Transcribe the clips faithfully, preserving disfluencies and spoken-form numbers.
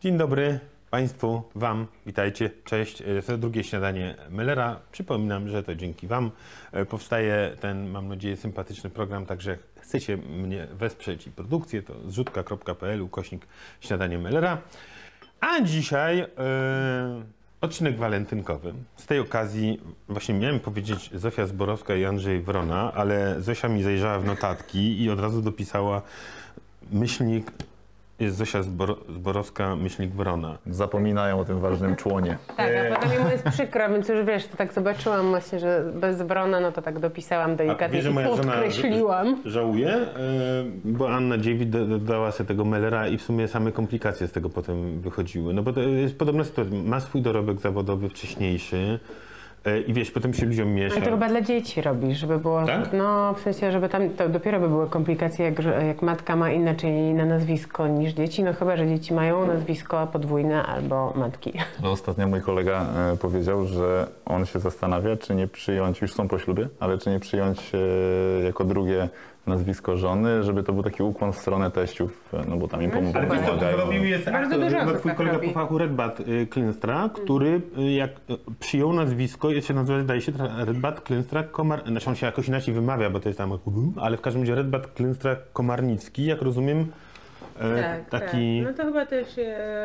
Dzień dobry Państwu, Wam, witajcie, cześć. To drugie śniadanie Mellera. Przypominam, że to dzięki Wam powstaje ten, mam nadzieję, sympatyczny program, także jak chcecie mnie wesprzeć i produkcję, to zrzutka kropka pe el ukośnik śniadanie Mellera. A dzisiaj yy, odcinek walentynkowy. Z tej okazji właśnie miałem powiedzieć Zofia Zborowska i Andrzej Wrona, ale Zosia mi zajrzała w notatki i od razu dopisała myślnik. Jest Zosia Zbor Zborowska, myślnik Wrona. Zapominają o tym ważnym członie. Tak, a potem mu jest przykro, więc już wiesz, to tak zobaczyłam właśnie, że bez Wrona, no to tak dopisałam delikatnie i podkreśliłam. Żałuję, bo Anna Dziewit dodała sobie tego Mellera i w sumie same komplikacje z tego potem wychodziły. No bo to jest podobna sytuacja. Ma swój dorobek zawodowy wcześniejszy. I wiesz, potem się ludziom miesza. Ale to chyba dla dzieci robisz, żeby było, tak? No w sensie, żeby tam, to dopiero by były komplikacje, jak, jak matka ma inaczej na nazwisko niż dzieci, no chyba, że dzieci mają nazwisko podwójne albo matki. No, ostatnio mój kolega e, powiedział, że on się zastanawia, czy nie przyjąć, już są po ślubie, ale czy nie przyjąć e, jako drugie nazwisko żony, żeby to był taki ukłon w stronę teściów, no bo tam im pomagają. Ale wiesz, to robił jest bardzo dużo osób twój tak kolega robi. po fachu Redbat Klynstra, który jak przyjął nazwisko, jest się nazywa, zdaje się, Redbat Klynstra Komar... Znaczy on się jakoś inaczej wymawia, bo to jest tam, ale w każdym razie Redbat Klynstra Komarnicki, jak rozumiem, Tak, taki... tak. No to chyba też e,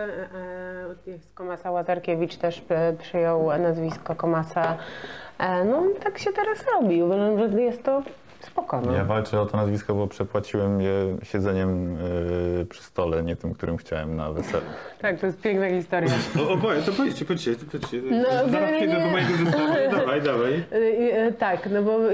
e, jest Komasa Łazarkiewicz też e, przyjął nazwisko Komasa. E, no tak się teraz robi, uważam, że jest to spokojne. Ja walczę o to nazwisko, bo przepłaciłem je siedzeniem yy, przy stole, nie tym, którym chciałem na weselu. Tak, to jest piękna historia. O, o to powiedzcie, powiedzcie, to powiedzcie. No, zaraz przejdę nie. do mojego zestawu. Dawaj, dawaj. Tak, no bo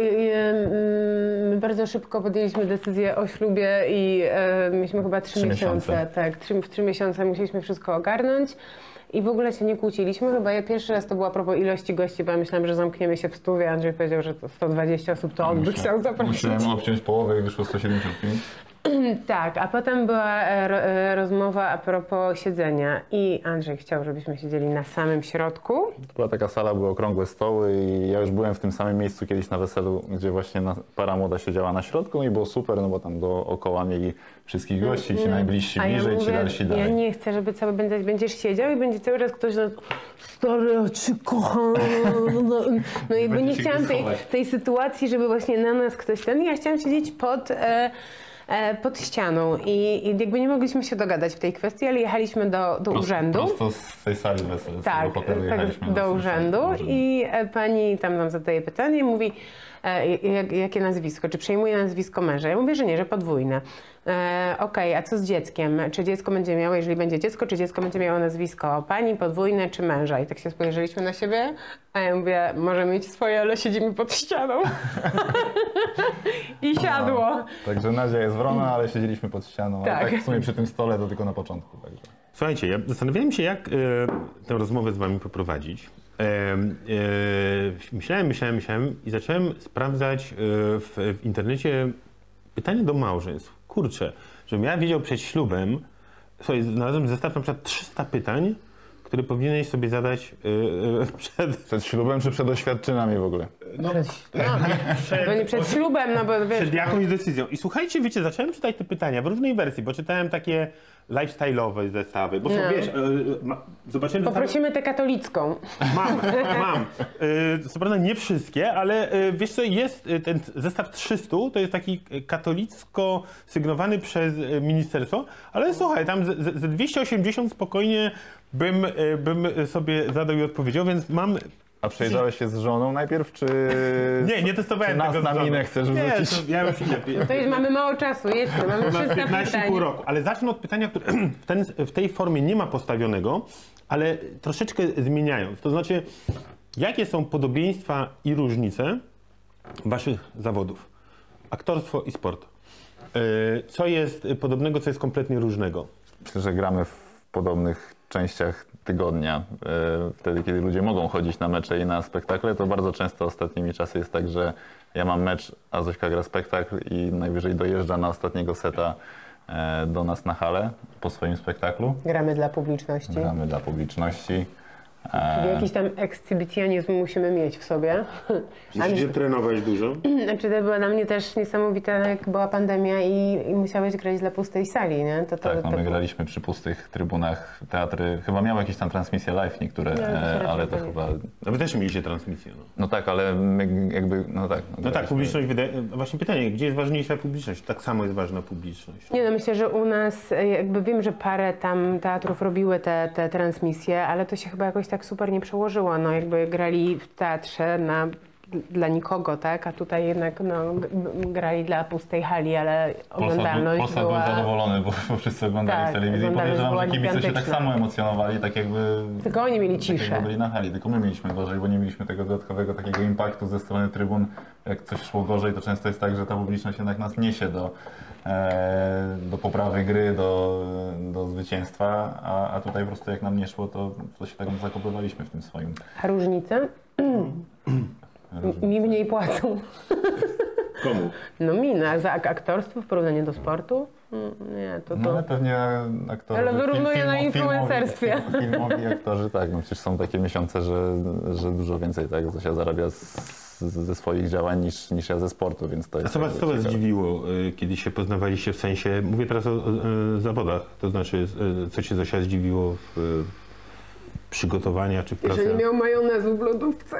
my bardzo szybko podjęliśmy decyzję o ślubie i e, mieliśmy chyba trzy, Trzy miesiące. miesiące. Tak, trzy, w trzy miesiące musieliśmy wszystko ogarnąć. I w ogóle się nie kłóciliśmy, chyba ja pierwszy raz to była a propos ilości gości, bo ja myślałam, że zamkniemy się w stówie, Andrzej powiedział, że to sto dwadzieścia osób to on by chciał zaprosić. Musiałem obciąć połowę i wyszło sto siedemdziesiąt pięć. Tak, a potem była e, ro, e, rozmowa a propos siedzenia i Andrzej chciał, żebyśmy siedzieli na samym środku. To była taka sala, były okrągłe stoły i ja już byłem w tym samym miejscu kiedyś na weselu, gdzie właśnie na, para młoda siedziała na środku i było super, no bo tam dookoła mieli wszystkich gości, ci najbliżsi A ja bliżej, mówię, ci dalsi dalej. Ja nie chcę, żeby cały będziesz, będziesz siedział i będzie cały czas ktoś na stary, a czy kocham. No, no jakby nie chciałam tej, tej sytuacji, żeby właśnie na nas ktoś ten. Ja chciałam siedzieć pod, e, e, pod ścianą i, i jakby nie mogliśmy się dogadać w tej kwestii, ale jechaliśmy do, do Prosto- urzędu. Prosto z tej sali weselnej, Tak, hotelu tak jechaliśmy do urzędu do urzędu. i e, pani tam nam zadaje pytanie i mówi, e, jak, jakie nazwisko, czy przejmuje nazwisko męża? Ja mówię, że nie, że podwójne. E, Okej, okay, a co z dzieckiem? Czy dziecko będzie miało, jeżeli będzie dziecko, czy dziecko będzie miało nazwisko pani, podwójne, czy męża? I tak się spojrzeliśmy na siebie, a ja mówię, może mieć swoje, ale siedzimy pod ścianą. I siadło. No, także Nadzia jest Wrona, ale siedzieliśmy pod ścianą, Tak. ale tak w sumie przy tym stole to tylko na początku. Także. Słuchajcie, ja zastanawiałem się, jak e, tę rozmowę z wami poprowadzić. E, e, myślałem, myślałem, myślałem i zacząłem sprawdzać e, w, w internecie pytanie do małżeństw. Kurczę, żebym ja wiedział przed ślubem, słuchaj, znalazłem zestaw na przykład trzysta pytań, które powinieneś sobie zadać e, e, przed... Przed ślubem czy przed oświadczynami w ogóle? No, Bo nie przed ślubem, no bo wiesz... przed jakąś decyzją. I słuchajcie, wiecie, zacząłem czytać te pytania w różnej wersji, bo czytałem takie lifestyle'owe zestawy, bo są, No. wiesz, e, ma, zobaczyłem zestawy... Poprosimy tę katolicką. Mam, mam. Yy, co prawda nie wszystkie, ale yy, wiesz co, jest yy, ten zestaw trzysta, to jest taki katolicko sygnowany przez yy, ministerstwo, ale słuchaj, tam ze, ze dwieście osiemdziesiąt spokojnie bym, yy, bym sobie zadał i odpowiedział, więc mam... A przejrzałeś się z żoną najpierw, czy... Nie, nie testowałem czy nas tego na z żoną. minę chcesz Nie, wrzucić? to ja już idę. To jest, mamy mało czasu, jedźmy, mamy Mam trzysta piętnaście i pół pytań. roku, ale zacznę od pytania, które w, ten, w tej formie nie ma postawionego, ale troszeczkę zmieniając. To znaczy, jakie są podobieństwa i różnice waszych zawodów? Aktorstwo i sport. Yy, Co jest podobnego, co jest kompletnie różnego? Myślę, że gramy w podobnych częściach tygodnia. E, Wtedy, kiedy ludzie mogą chodzić na mecze i na spektakle, to bardzo często ostatnimi czasy jest tak, że ja mam mecz, a Zośka gra spektakl i najwyżej dojeżdża na ostatniego seta e, do nas na halę po swoim spektaklu. Gramy dla publiczności. Gramy dla publiczności. Czyli jakiś tam ekshibicjonizm musimy mieć w sobie. Musicie trenować dużo? Znaczy to była dla mnie też niesamowita, jak była pandemia i, i musiałeś grać dla pustej sali, nie? To, to, tak, no to... my graliśmy przy pustych trybunach, teatry, chyba miały jakieś tam transmisje live niektóre, No, to e, ale to nie. chyba... No wy też mieliście transmisję. No, No tak, ale my jakby, no tak. no tak, publiczność wydaje... Właśnie pytanie, gdzie jest ważniejsza publiczność? Tak samo jest ważna publiczność. Nie no, myślę, że u nas, jakby wiem, że parę tam teatrów robiły te, te transmisje, ale to się chyba jakoś tak super nie przełożyło, no jakby grali w teatrze na, dla nikogo, tak, a tutaj jednak no, g- grali dla pustej hali, ale oglądalność Posad była... był zadowolony, bo, bo wszyscy oglądali Tak, w telewizji. oglądalność Podejrzewam, była że kibice się tak gigantyczna. samo emocjonowali, tak jakby... Tylko oni mieli tak ciszę. jakby byli na hali, tylko my mieliśmy gorzej, bo nie mieliśmy tego dodatkowego takiego impaktu ze strony trybun. Jak coś szło gorzej, to często jest tak, że ta publiczność jednak nas niesie do, e, do poprawy gry, do, do zwycięstwa, a, a tutaj po prostu jak nam nie szło, to, to się tak zakopywaliśmy w tym swoim. A różnice? Mi mniej płacą. Komu? No mi, na, za ak- aktorstwo w porównaniu do sportu? Mm, Nie, to No to... ale pewnie aktorzy... Ale wyrównuję film- na filmowi- influencerstwie. film- Filmowi aktorzy, tak, no przecież są takie miesiące, że, że dużo więcej, tak, Zosia zarabia z, z, ze swoich działań niż, niż ja ze sportu, więc to A jest... co was, co was ciekawe. zdziwiło, y, kiedy się poznawaliście, w sensie, mówię teraz o, o, o zawodach, to znaczy, y, co cię Zosia zdziwiło w, w przygotowaniach czy w pracy? Że nie miał majonezu w lodówce.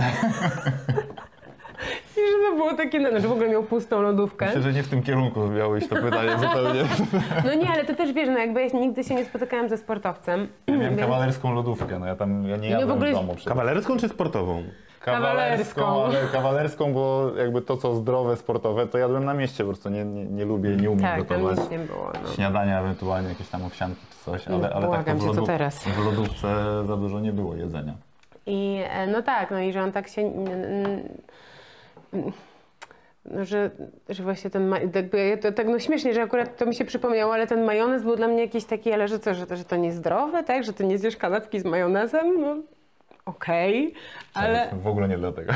I że to było takie, no, że w ogóle miał pustą lodówkę. Myślę, że nie w tym kierunku miało iść to pytanie zupełnie. No nie, ale to też wiesz, no jakby ja nigdy się nie spotykałem ze sportowcem. Ja miałem więc- kawalerską lodówkę, no ja tam, ja nie w jadłem ogóle- w domu. przecież. Kawalerską czy sportową? Kawalerską, ale kawalerską, bo jakby to, co zdrowe, sportowe, to jadłem na mieście, po prostu nie, nie, nie lubię, nie umiem Tak, tam gotować. nic nie było. No. Śniadania, ewentualnie jakieś tam owsianki czy coś, ale, ale tak Błagam to w, cię, to lodów, teraz. w lodówce za dużo nie było jedzenia. I e, no tak, no i że on tak się... n- n- No, że, że właśnie ten, ma- jakby, to, tak no śmiesznie, że akurat to mi się przypomniało, ale ten majonez był dla mnie jakiś taki, ale że co, że to, że to niezdrowe, tak, że ty nie zjesz kanapki z majonezem, no okej, ale... W ogóle nie dlatego.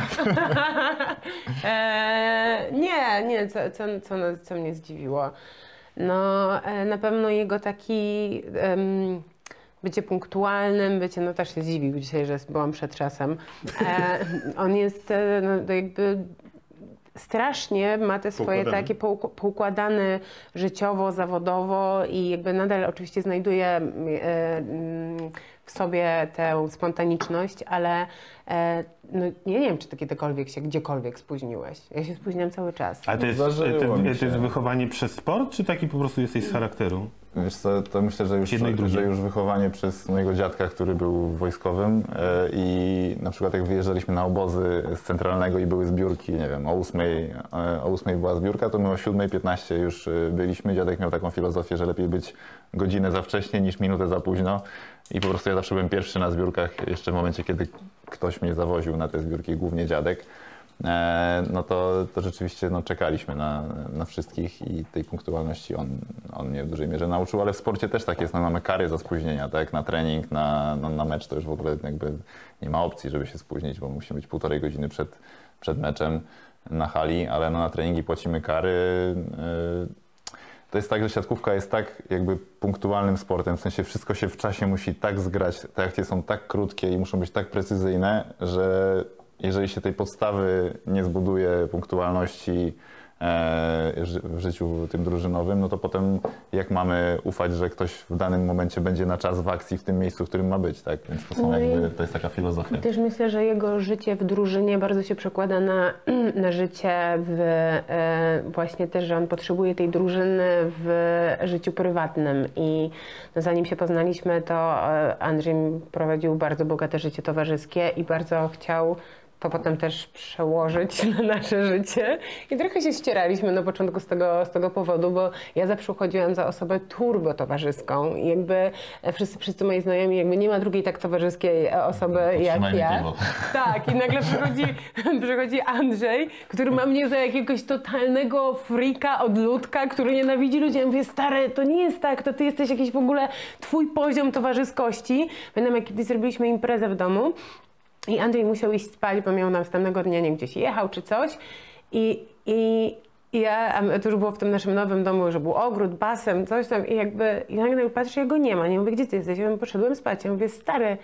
e, nie, nie, co, co, co, nas- co mnie zdziwiło, no e, na pewno jego taki... em, bycie punktualnym, bycie, no też się zdziwił dzisiaj, że byłam przed czasem. E, on jest e, no, to jakby strasznie ma te swoje Poukładany. takie pouk- poukładane życiowo, zawodowo i jakby nadal oczywiście znajduje e, mm, w sobie tę spontaniczność, ale e, no, nie wiem, czy ty kiedykolwiek się gdziekolwiek spóźniłeś. Ja się spóźniam cały czas. Ale to jest, Zdarzyło to, mi to jest się. wychowanie przez sport, czy taki po prostu jesteś z charakteru? Wiesz co, to myślę, że już, Jedno i drugie. że już wychowanie przez mojego dziadka, który był wojskowym e, i na przykład jak wyjeżdżaliśmy na obozy z centralnego i były zbiórki, nie wiem, o ósmej, e, o ósmej była zbiórka, to my o siódmej piętnaście już e, byliśmy. Dziadek miał taką filozofię, że lepiej być godzinę za wcześnie niż minutę za późno i po prostu ja zawsze byłem pierwszy na zbiórkach, jeszcze w momencie, kiedy ktoś mnie zawoził na te zbiórki, głównie dziadek. E, no to, to rzeczywiście no, czekaliśmy na, na wszystkich i tej punktualności on, on mnie w dużej mierze nauczył, ale w sporcie też tak jest, no, mamy kary za spóźnienia, tak, na trening, na, no, na mecz to już w ogóle jakby nie ma opcji, żeby się spóźnić, bo musimy być półtorej godziny przed, przed meczem na hali, ale no, na treningi płacimy kary. E, to jest tak, że siatkówka jest tak jakby punktualnym sportem, w sensie wszystko się w czasie musi tak zgrać, te akcje są tak krótkie i muszą być tak precyzyjne, że jeżeli się tej podstawy nie zbuduje punktualności e, ży- w życiu tym drużynowym, no to potem jak mamy ufać, że ktoś w danym momencie będzie na czas w akcji w tym miejscu, w którym ma być, tak? Więc to, są No i- jakby, to jest taka filozofia. Też myślę, że jego życie w drużynie bardzo się przekłada na, na życie w, e, właśnie też, że on potrzebuje tej drużyny w życiu prywatnym i no, zanim się poznaliśmy, to e, Andrzej prowadził bardzo bogate życie towarzyskie i bardzo chciał to potem też przełożyć na nasze życie. I trochę się ścieraliśmy na początku z tego, z tego powodu, bo ja zawsze uchodziłam za osobę turbo towarzyską i jakby wszyscy, wszyscy moi znajomi, jakby nie ma drugiej tak towarzyskiej osoby jak Podtrzymajmy ja. piwo. Tak, i nagle przychodzi, przychodzi Andrzej, który ma mnie za jakiegoś totalnego frika, odludka, który nienawidzi ludzi. Ja mówię, stary, to nie jest tak, to ty jesteś jakiś w ogóle, twój poziom towarzyskości. Pamiętam, jak kiedyś zrobiliśmy imprezę w domu, i Andrzej musiał iść spać, bo miał następnego dnia, nie wiem, gdzieś jechał czy coś. I, i, i ja, a to już było w tym naszym nowym domu, że był ogród, basen, coś tam i jakby, i nagle patrzę, jego nie ma. Nie mówię, gdzie ty jesteś? Ja mówię, poszedłem spać. Ja mówię, stary,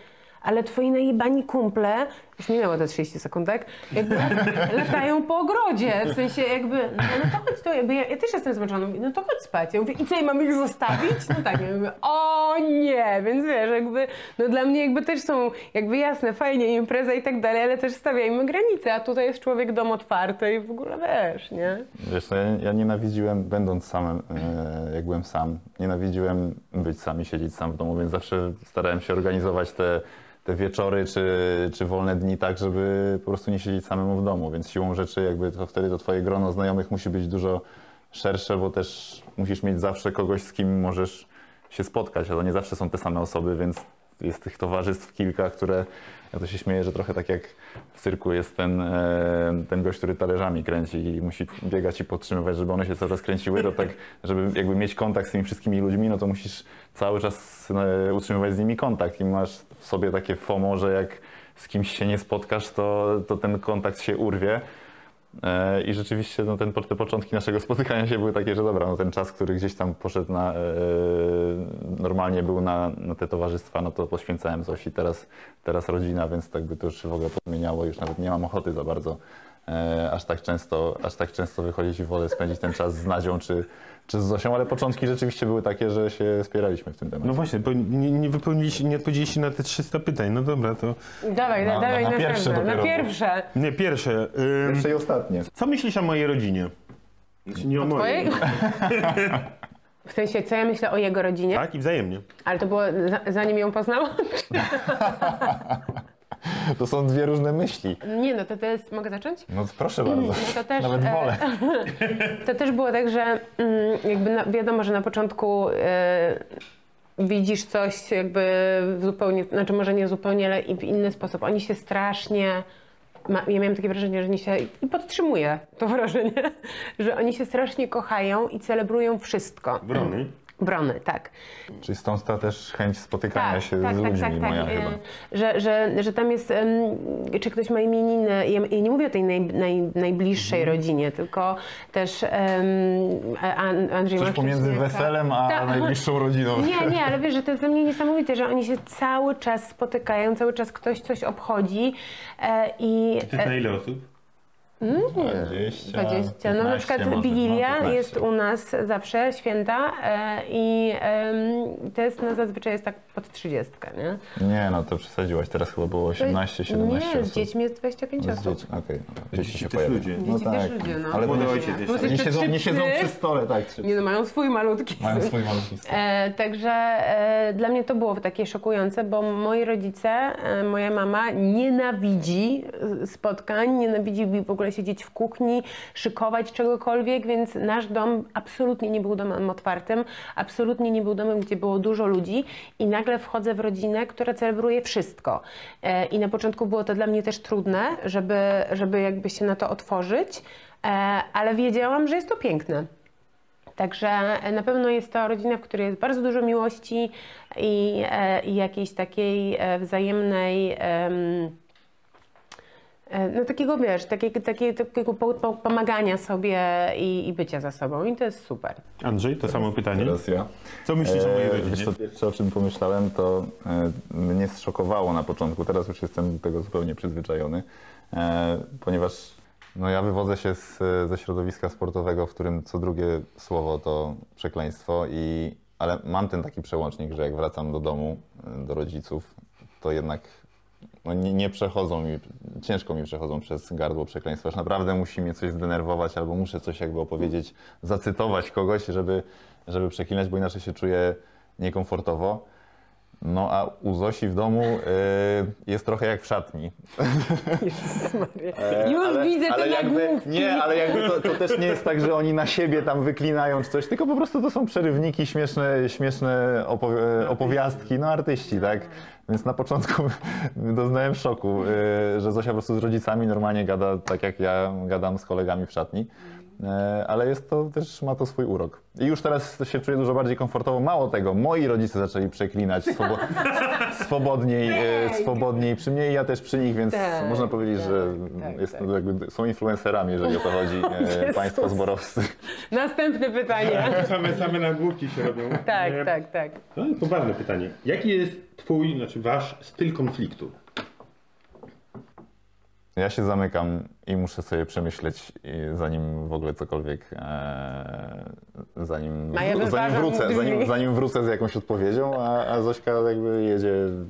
ale twoi najebani kumple, już minęło te trzydzieści sekund, tak? Jakby latają po ogrodzie, w sensie jakby, no, no to chodź, to jakby ja, ja też jestem zmęczona, mówię, no to chodź spać. Ja mówię, i co, ja mam ich zostawić? No tak, ja mówię, o nie, więc wiesz, jakby, no dla mnie jakby też są, jakby jasne, fajnie, impreza i tak dalej, ale też stawiajmy granice, a tutaj jest człowiek dom otwarty i w ogóle wiesz, nie? Wiesz, no ja, ja nienawidziłem, będąc samym, e, jak byłem sam, nienawidziłem być sam i siedzieć sam w domu, więc zawsze starałem się organizować te, te wieczory czy, czy wolne dni tak, żeby po prostu nie siedzieć samemu w domu, więc siłą rzeczy jakby to wtedy to twoje grono znajomych musi być dużo szersze, bo też musisz mieć zawsze kogoś, z kim możesz się spotkać, a to nie zawsze są te same osoby, więc jest tych towarzystw kilka, które, ja to się śmieję, że trochę tak jak w cyrku jest ten, ten gość, który talerzami kręci i musi biegać i podtrzymywać, żeby one się cały czas kręciły, to tak, żeby jakby mieć kontakt z tymi wszystkimi ludźmi, no to musisz cały czas utrzymywać z nimi kontakt i masz w sobie takie FOMO, że jak z kimś się nie spotkasz, to, to ten kontakt się urwie. I rzeczywiście no, ten, te początki naszego spotykania się były takie, że dobra, no, ten czas, który gdzieś tam poszedł na, e, normalnie był na, na te towarzystwa, no to poświęcałem Zosi, teraz, teraz rodzina, więc tak by to już się w ogóle podmieniało, już nawet nie mam ochoty za bardzo e, aż, tak często, aż tak często wychodzić i wolę spędzić ten czas z Nadzią czy, czy z Zosią, ale początki rzeczywiście były takie, że się spieraliśmy w tym temacie. No właśnie, bo nie, nie wypełniliście, nie odpowiedzieliście na te trzysta pytań, no dobra, to... Dawaj, Na- dawaj na na, pierwsze na, na dopiero. pierwsze. Nie, pierwsze. Ym, Pierwsze i ostatnie. co myślisz o mojej rodzinie? Znaczy, nie o mojej. Twojej? W sensie, co ja myślę o jego rodzinie? Tak, i wzajemnie. Ale to było za, zanim ją poznałam? To są dwie różne myśli. Nie, no to, to jest... Mogę zacząć? No proszę bardzo, No to też, nawet wolę. E, to też było tak, że mm, jakby na, wiadomo, że na początku e, widzisz coś jakby w zupełnie, znaczy może nie zupełnie, ale i w inny sposób. Oni się strasznie... Ma, ja miałam takie wrażenie, że oni się... I podtrzymuję to wrażenie, że oni się strasznie kochają i celebrują wszystko. Wrony. Wrony, tak. Czyli stąd ta też chęć spotykania Tak, się tak, z tak, ludźmi tak, tak. moja E, chyba. Że, że, że tam jest, em, czy ktoś ma imieniny, ja, ja nie mówię o tej naj, naj, najbliższej Mhm. rodzinie, tylko też um, An, Andrzej Coś ma pomiędzy wcześniej- weselem a Tak. najbliższą rodziną. Nie, nie, ale wiesz, że to jest dla mnie niesamowite, że oni się cały czas spotykają, cały czas ktoś coś obchodzi e, i... To jest na ile osób? dwadzieścia, dwadzieścia. No na przykład piętnaście może, Wigilia no, piętnaście. jest u nas zawsze, święta e, i em, to jest, no zazwyczaj jest tak pod trzydziestkę, nie? Nie, no to przesadziłaś. Teraz chyba było osiemnaście, siedemnaście Nie, osób. z dziećmi jest dwadzieścia pięć Z osób. dzieci, okej. Okay. Dzieci się też pojawią. ludzie. No Dzieci tak. też ludzie, no. Ale Młode to nie- ojciec jest. Plus Oni jeszcze siedzą, trzy nie siedzą psy. przy stole, tak. Trzy Nie no, mają swój malutki. Mają swój malutki stół. E, także e, dla mnie to było takie szokujące, bo moi rodzice, e, moja mama nienawidzi e, spotkań, nienawidzi w ogóle siedzieć w kuchni, szykować czegokolwiek, więc nasz dom absolutnie nie był domem otwartym, absolutnie nie był domem, gdzie było dużo ludzi i nagle wchodzę w rodzinę, która celebruje wszystko. E, I na początku było to dla mnie też trudne, żeby, żeby jakby się na to otworzyć, e, ale wiedziałam, że jest to piękne. Także na pewno jest to rodzina, w której jest bardzo dużo miłości i, e, i jakiejś takiej e, wzajemnej, em, e, no takiego wiesz, takiego, takiego, takiego po, po, pomagania sobie i, i bycia za sobą i to jest super. Andrzej, to samo pytanie. Teraz ja. Co myślisz o mojej E, rodzinie? Wiesz co, pierwsze o czym pomyślałem, to e, mnie zszokowało na początku, teraz już jestem do tego zupełnie przyzwyczajony, e, ponieważ no, ja wywodzę się z, ze środowiska sportowego, w którym co drugie słowo to przekleństwo, i, ale mam ten taki przełącznik, że jak wracam do domu, e, do rodziców, to jednak no, nie, nie przechodzą mi, ciężko mi przechodzą przez gardło przekleństwa, że naprawdę musi mnie coś zdenerwować albo muszę coś jakby opowiedzieć, zacytować kogoś, żeby, żeby przeklinać, bo inaczej się czuję niekomfortowo. No a u Zosi w domu y, jest trochę jak w szatni. Jezus Maria. E, Już ale- widzę ale te jakby, nagłówki. Nie, ale jakby to, to też nie jest tak, że oni na siebie tam wyklinają czy coś, tylko po prostu to są przerywniki, śmieszne, śmieszne opowi- opowiastki, no artyści, tak? Więc na początku doznałem szoku, y, że Zosia po prostu z rodzicami normalnie gada tak jak ja gadam z kolegami w szatni. e, ale jest to też, ma to swój urok. I już teraz się czuję dużo bardziej komfortowo. Mało tego, moi rodzice zaczęli przeklinać swobo swobodniej, e, swobodniej przy mnie i ja też przy nich, więc tak, można powiedzieć, tak, że tak, jest, tak. Jakby są influencerami, jeżeli o to chodzi, e, państwo zborowscy. Następne pytanie. Same, same nagłówki się robią. Tak, Nie? tak, tak. No i poważne pytanie. Jaki jest twój, znaczy wasz styl konfliktu? Ja się zamykam i muszę sobie przemyśleć, i zanim w ogóle cokolwiek, e, zanim, A ja wró- zanim, wyważam wrócę, drzwi. zanim, zanim wrócę z jakąś odpowiedzią, a, a Zośka jakby jedzie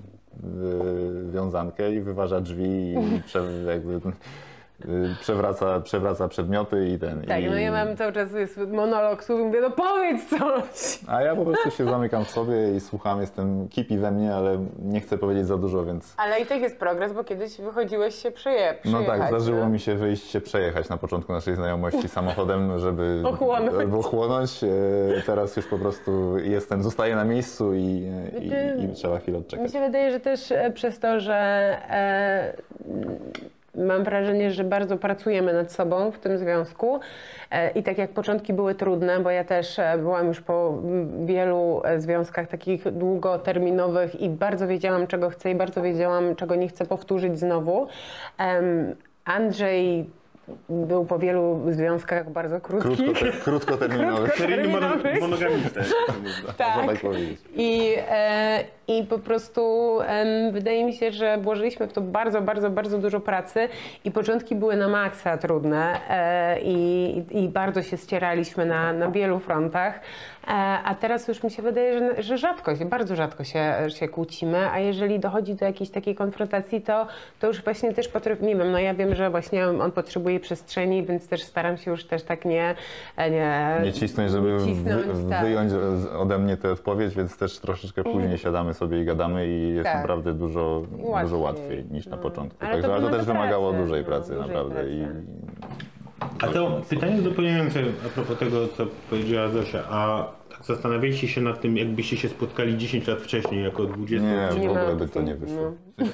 w wiązankę i wyważa drzwi i prze, jakby, y, przewraca, przewraca przedmioty i ten. Tak, i, no ja mam cały czas jest monolog słów i mówię, no powiedz coś! A ja po prostu się zamykam w sobie i słucham, jestem kipi we mnie, ale nie chcę powiedzieć za dużo, więc... Ale i tak jest progres, bo kiedyś wychodziłeś się przeje, No przejechać. tak, zdarzyło no. mi się wyjść się przejechać na początku naszej znajomości samochodem, żeby Ochłonąć. żeby ochłonąć. E, Teraz już po prostu jestem, zostaję na miejscu i, i, i trzeba chwilę Mi odczekać. się wydaje, że też e, przez to, że e, mam wrażenie, że bardzo pracujemy nad sobą w tym związku e, i tak jak początki były trudne, bo ja też e, byłam już po m, wielu e, związkach takich długoterminowych i bardzo wiedziałam, czego chcę i bardzo wiedziałam, czego nie chcę powtórzyć znowu. Em, Andrzej był po wielu związkach bardzo krótkich. Krótko, krótkoterminowy. Seryjny mono, Terminowy. monogamista. Można tak powiedzieć. I, e, I po prostu em, wydaje mi się, że włożyliśmy w to bardzo, bardzo, bardzo dużo pracy i początki były na maksa trudne e, i, i bardzo się ścieraliśmy na, na wielu frontach, e, a teraz już mi się wydaje, że, że rzadko, się, bardzo rzadko się, się kłócimy, a jeżeli dochodzi do jakiejś takiej konfrontacji, to, to już właśnie też potrafi, nie wiem, no ja wiem, że właśnie on potrzebuje przestrzeni, więc też staram się już też tak nie... Nie, Nie cisnąć, żeby cisnąć, wy, tak. wyjąć z- ode mnie tę odpowiedź, więc też troszeczkę później siadamy sobie i gadamy i jest Tak. naprawdę dużo Łatwiej. dużo łatwiej niż na No. początku. Ale Także to ale to wymaga też wymagało pracy, dużej no, pracy dużej naprawdę. pracy. I, A to pytanie uzupełniające a propos tego, co powiedziała Zosia, a tak zastanawialiście się nad tym, jakbyście się spotkali dziesięć lat wcześniej, jako dwudziestu? nie, w Nie ogóle ma by to opcji, nie wyszło. no.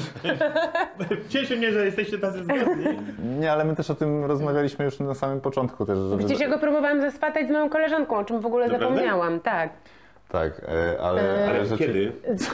Cieszy mnie, że jesteście tacy zgodni. Nie, ale my też o tym rozmawialiśmy już na samym początku też. Żeby... Przecież ja go próbowałam zaswatać z moją koleżanką, o czym w ogóle Naprawdę? zapomniałam, tak. Tak, e, ale, E, ale rzeczy... Kiedy?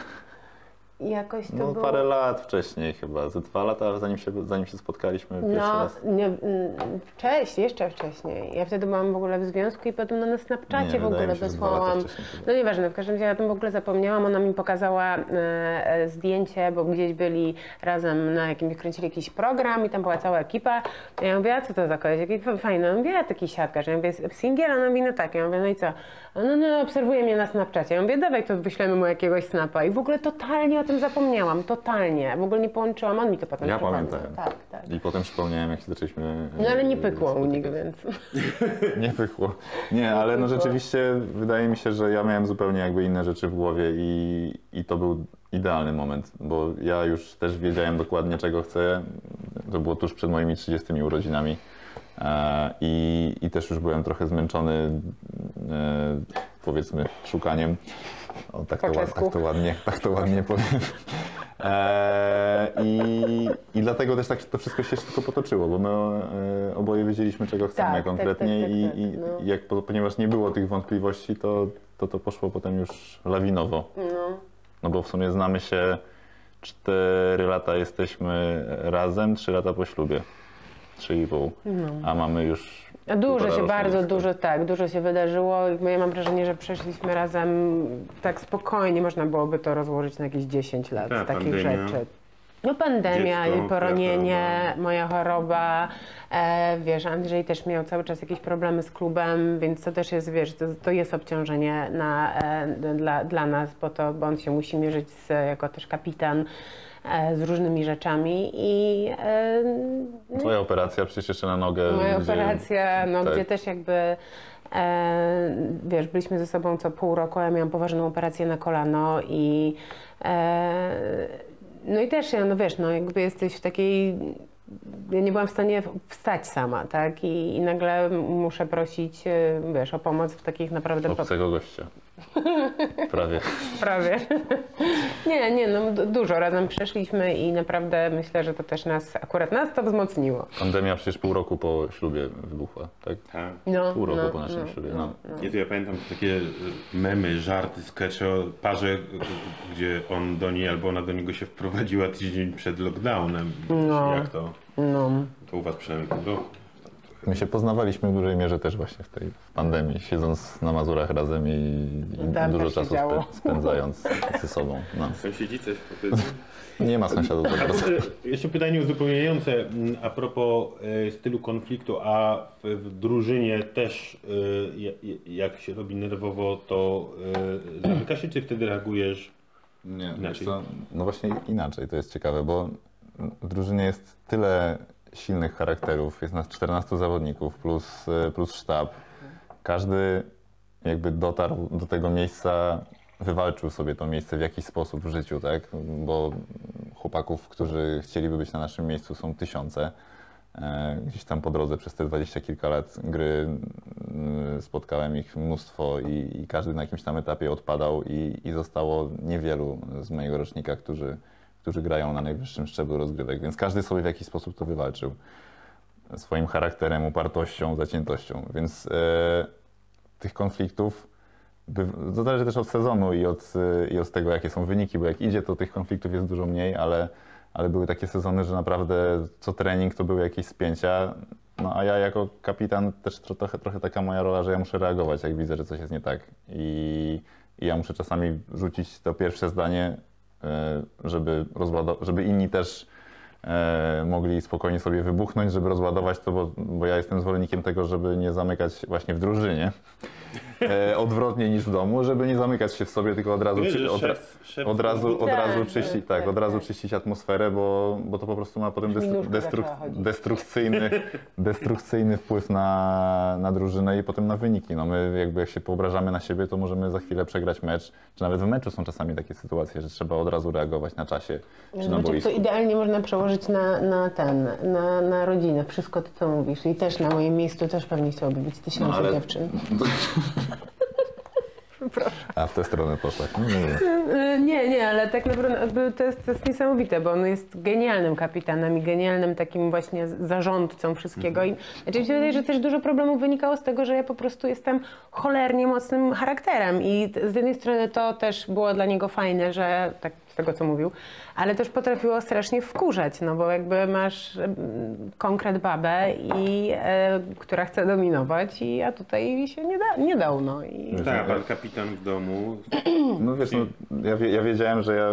Jakoś to No było... parę lat wcześniej chyba, ze dwa lata, zanim się, zanim się spotkaliśmy pierwszy No, raz. nie, mm, wcześniej, jeszcze wcześniej. Ja wtedy byłam w ogóle w związku i potem no, na Snapchacie Nie, w wydaje ogóle mi się, że dwa lata wysłałam. wcześniej chyba. No nieważne, w każdym razie ja o tym w ogóle zapomniałam. Ona mi pokazała e, e, zdjęcie, bo gdzieś byli razem na jakimś, kręcili jakiś program i tam była cała ekipa. Ja mówię, a co to za koleś? Jaki fajny. Ja mówię, a taki siatkarz. Ja mówię, singiel? Ona mówi, no tak. Ja mówię, no i co? No, no, obserwuje mnie na Snapchacie. Ja mówię, dawaj, to wyślemy mu jakiegoś snapa. I w ogóle totalnie o tym zapomniałam. Totalnie. W ogóle nie połączyłam. On mi to potem Ja przypomniał. pamiętałem. Tak, tak. I potem przypomniałem, jak się zaczęliśmy... No ale nie pykło u spotykać. nich, więc... Nie pykło. Nie, ale no rzeczywiście wydaje mi się, że ja miałem zupełnie jakby inne rzeczy w głowie i, i to był idealny moment, bo ja już też wiedziałem dokładnie, czego chcę. To było tuż przed moimi trzydziestymi urodzinami. E, I, I też już byłem trochę zmęczony, e, powiedzmy, szukaniem. O, tak, to, ład- Poczesku. tak to ładnie, tak to ładnie powiem. E, i, I dlatego też tak to wszystko się szybko potoczyło, bo my e, oboje wiedzieliśmy, czego chcemy Tak, tak, konkretnie tak, tak, i, tak, i no. jak, ponieważ nie było tych wątpliwości, to, to to poszło potem już lawinowo. No. No bo w sumie znamy się cztery lata, jesteśmy razem, trzy lata po ślubie. Trzy i pół. A mamy już A dużo półtora się, roku bardzo blisko. dużo, tak, dużo się wydarzyło. Ja mam wrażenie, że przeszliśmy razem tak spokojnie, można byłoby to rozłożyć na jakieś dziesięć lat Tak, takich pandemia. rzeczy. No pandemia, Dziecko, i poronienie, choroba. moja choroba, e, wiesz, Andrzej też miał cały czas jakieś problemy z klubem, więc to też jest, wiesz, to, to jest obciążenie na, e, dla, dla nas, bo, to, bo on się musi mierzyć z, jako też kapitan e, z różnymi rzeczami i e, Twoja operacja przecież jeszcze na nogę. moja gdzie- operacja, no, tak. gdzie też jakby, e, wiesz, byliśmy ze sobą co pół roku, ja miałam poważną operację na kolano i e, no i też, ja, no wiesz, no jakby jesteś w takiej, ja nie byłam w stanie wstać sama, tak, i, i nagle muszę prosić, e, wiesz, o pomoc w takich naprawdę... Obcego gościa. Prawie. Prawie. Nie, nie, no du- dużo razem przeszliśmy i naprawdę myślę, że to też nas, akurat nas to wzmocniło. Pandemia przecież pół roku po ślubie wybuchła, tak? Tak. No, Pół roku no, po naszym no, ślubie, no. no. Jezu, ja pamiętam takie memy, żarty, skecze o parze, gdzie on do niej albo ona do niego się wprowadziła tydzień przed lockdownem. No. Jak to? No. To u was przynajmniej pół roku. My się poznawaliśmy w dużej mierze też właśnie w tej w pandemii, siedząc na Mazurach razem i, i Tam dużo też się czasu działo. spe- spędzając ze sobą. No. Sąsiedzi coś powiedzą? Nie ma sąsiadów po prostu. Jeszcze pytanie uzupełniające mm, a propos e, stylu konfliktu, a w, w drużynie też e, ja- ja- jak się robi nerwowo, to e, zamyka się, czy wtedy reagujesz? Nie, Inaczej. wiesz co, no właśnie inaczej, to jest ciekawe, bo w drużynie jest tyle silnych charakterów, jest nas czternastu zawodników plus, plus sztab. Każdy jakby dotarł do tego miejsca, wywalczył sobie to miejsce w jakiś sposób w życiu, tak? Bo chłopaków, którzy chcieliby być na naszym miejscu, są tysiące. E, Gdzieś tam po drodze przez te dwadzieścia kilka lat gry mm, spotkałem ich mnóstwo i, i każdy na jakimś tam etapie odpadał i, i zostało niewielu z mojego rocznika, którzy, którzy grają na najwyższym szczeblu rozgrywek, więc każdy sobie w jakiś sposób to wywalczył. Swoim charakterem, upartością, zaciętością, więc e, tych konfliktów by, to zależy też od sezonu i od, i od tego, jakie są wyniki, bo jak idzie, to tych konfliktów jest dużo mniej, ale, ale były takie sezony, że naprawdę co trening to były jakieś spięcia, no a ja jako kapitan też tro, trochę, trochę taka moja rola, że ja muszę reagować, jak widzę, że coś jest nie tak i, i ja muszę czasami rzucić to pierwsze zdanie, żeby, rozładow- żeby inni też e, mogli spokojnie sobie wybuchnąć, żeby rozładować to, bo, bo ja jestem zwolennikiem tego, żeby nie zamykać właśnie w drużynie, e, odwrotnie niż w domu, żeby nie zamykać się w sobie, tylko od razu, Wiesz, czy, że od, szef- szef- od razu, od Tak, razu tak, czyścić, tak, tak, od razu tak. czyścić atmosferę, bo, bo to po prostu ma potem destru- Minuszka destruk- zaczęła chodzić. destrukcyjny, destrukcyjny wpływ na, na drużynę i potem na wyniki. No my jakby jak się poobrażamy na siebie, to możemy za chwilę przegrać mecz, czy nawet w meczu są czasami takie sytuacje, że trzeba od razu reagować na czasie, czy na Znaczy, boisku. to idealnie można przełożyć na, na ten, na, na rodzinę, wszystko to, co mówisz. I też na moim miejscu też pewnie chciałoby być tysiące No, ale- dziewczyn. A w tę stronę poszłaś. No, nie, nie. Y, Nie, nie, ale tak naprawdę jakby to jest, to jest niesamowite, bo on jest genialnym kapitanem i genialnym takim właśnie zarządcą wszystkiego. I znaczy mi się wydaje, że też dużo problemów wynikało z tego, że ja po prostu jestem cholernie mocnym charakterem i t- z jednej strony to też było dla niego fajne, że tak z tego co mówił, ale też potrafiło strasznie wkurzać, no bo jakby masz mm, konkret babę, i, e, która chce dominować, i a tutaj się nie, da, nie dał, no. I... Tak, pan kapitan w domu. No wiesz, no, ja, wie, ja wiedziałem, że ja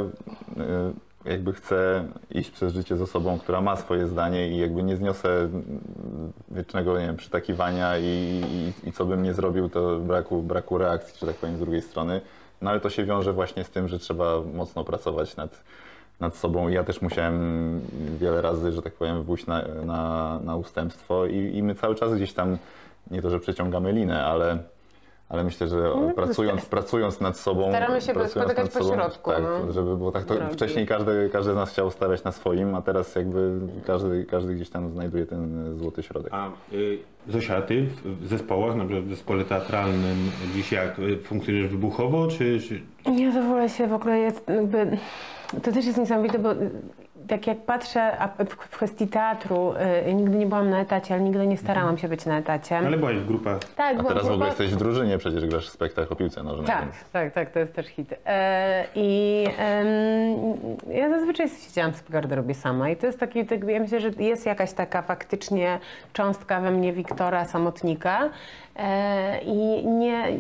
y, jakby chcę iść przez życie z osobą, która ma swoje zdanie i jakby nie zniosę wiecznego, nie wiem, przytakiwania i, i, i co bym nie zrobił, to braku, braku reakcji, że tak powiem, z drugiej strony. No ale to się wiąże właśnie z tym, że trzeba mocno pracować nad, nad sobą i ja też musiałem wiele razy, że tak powiem, pójść na, na, na ustępstwo i, i my cały czas gdzieś tam, nie to, że przeciągamy linę, ale ale myślę, że pracując, pracując nad sobą... Staramy się pracując spotykać nad po sobą, środku, tak, no. żeby było tak. To Drogi. wcześniej każdy, każdy z nas chciał stawiać na swoim, a teraz jakby każdy, każdy gdzieś tam znajduje ten złoty środek. A y, Zosia, ty w zespołach, na przykład w zespole teatralnym dziś jak y, funkcjonujesz wybuchowo, czy... czy... Ja to wolę się w ogóle jest jakby, to też jest niesamowite, bo tak jak patrzę a w w kwestii teatru, y, nigdy nie byłam na etacie, ale nigdy nie starałam się być na etacie. Ale byłaś w grupach. Tak, A bo- teraz w bo- ogóle jesteś w drużynie, przecież grasz spektakl o piłce nożnej. Tak, więc- tak, tak, to jest też hit. E, I em, ja zazwyczaj siedziałam w garderobie sama i to jest taki, tak, ja myślę, że jest jakaś taka faktycznie cząstka we mnie Wiktora samotnika e, i nie,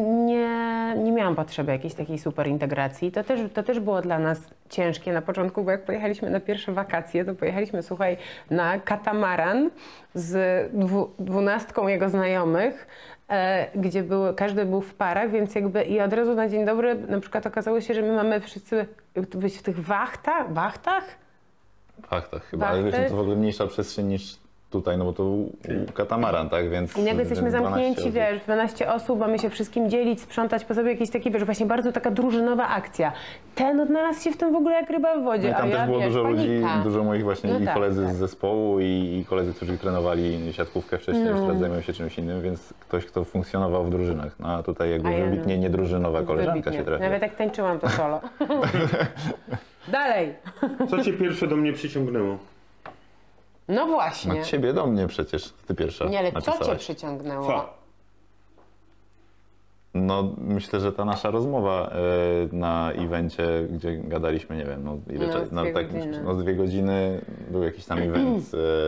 nie, nie miałam potrzeby jakiejś takiej super integracji. To też, to też było dla nas ciężkie na początku, bo jak pojechaliśmy na pierwsze wakacje, to pojechaliśmy, słuchaj, na katamaran z dwu, dwunastką jego znajomych, e, gdzie były, każdy był w parach, więc jakby i od razu na dzień dobry na przykład okazało się, że my mamy wszyscy być w tych wachtach, wachtach? W faktach chyba, ale wiesz, Wachty. to w ogóle mniejsza przestrzeń niż tutaj, no bo to u- u katamaran, tak, więc... I nagle jesteśmy dwanaście zamknięci, osób. wiesz, dwanaście osób, mamy się wszystkim dzielić, sprzątać po sobie, jakieś takie, wiesz, właśnie bardzo taka drużynowa akcja. Ten odnalazł się w tym w ogóle jak ryba w wodzie, No i tam a też ja, było wiesz, dużo ludzi, panika. dużo moich właśnie No i tak, koledzy tak. z zespołu i, i koledzy, którzy trenowali siatkówkę wcześniej, No. już teraz zajmują się czymś innym, więc ktoś, kto funkcjonował w drużynach. No a tutaj jakby A ja- wybitnie niedrużynowa koleżanka Wybitnie. się trafiła. Nawet jak tańczyłam to solo. Dalej. Co cię pierwsze do mnie przyciągnęło? No właśnie. No ciebie do mnie przecież, ty pierwsza Nie, ale co cię napisałaś. przyciągnęło? Co? No myślę, że ta nasza rozmowa e, na evencie, gdzie gadaliśmy, nie wiem, no ile No, czasu, z no, dwie tak, godziny. no z dwie godziny był jakiś tam event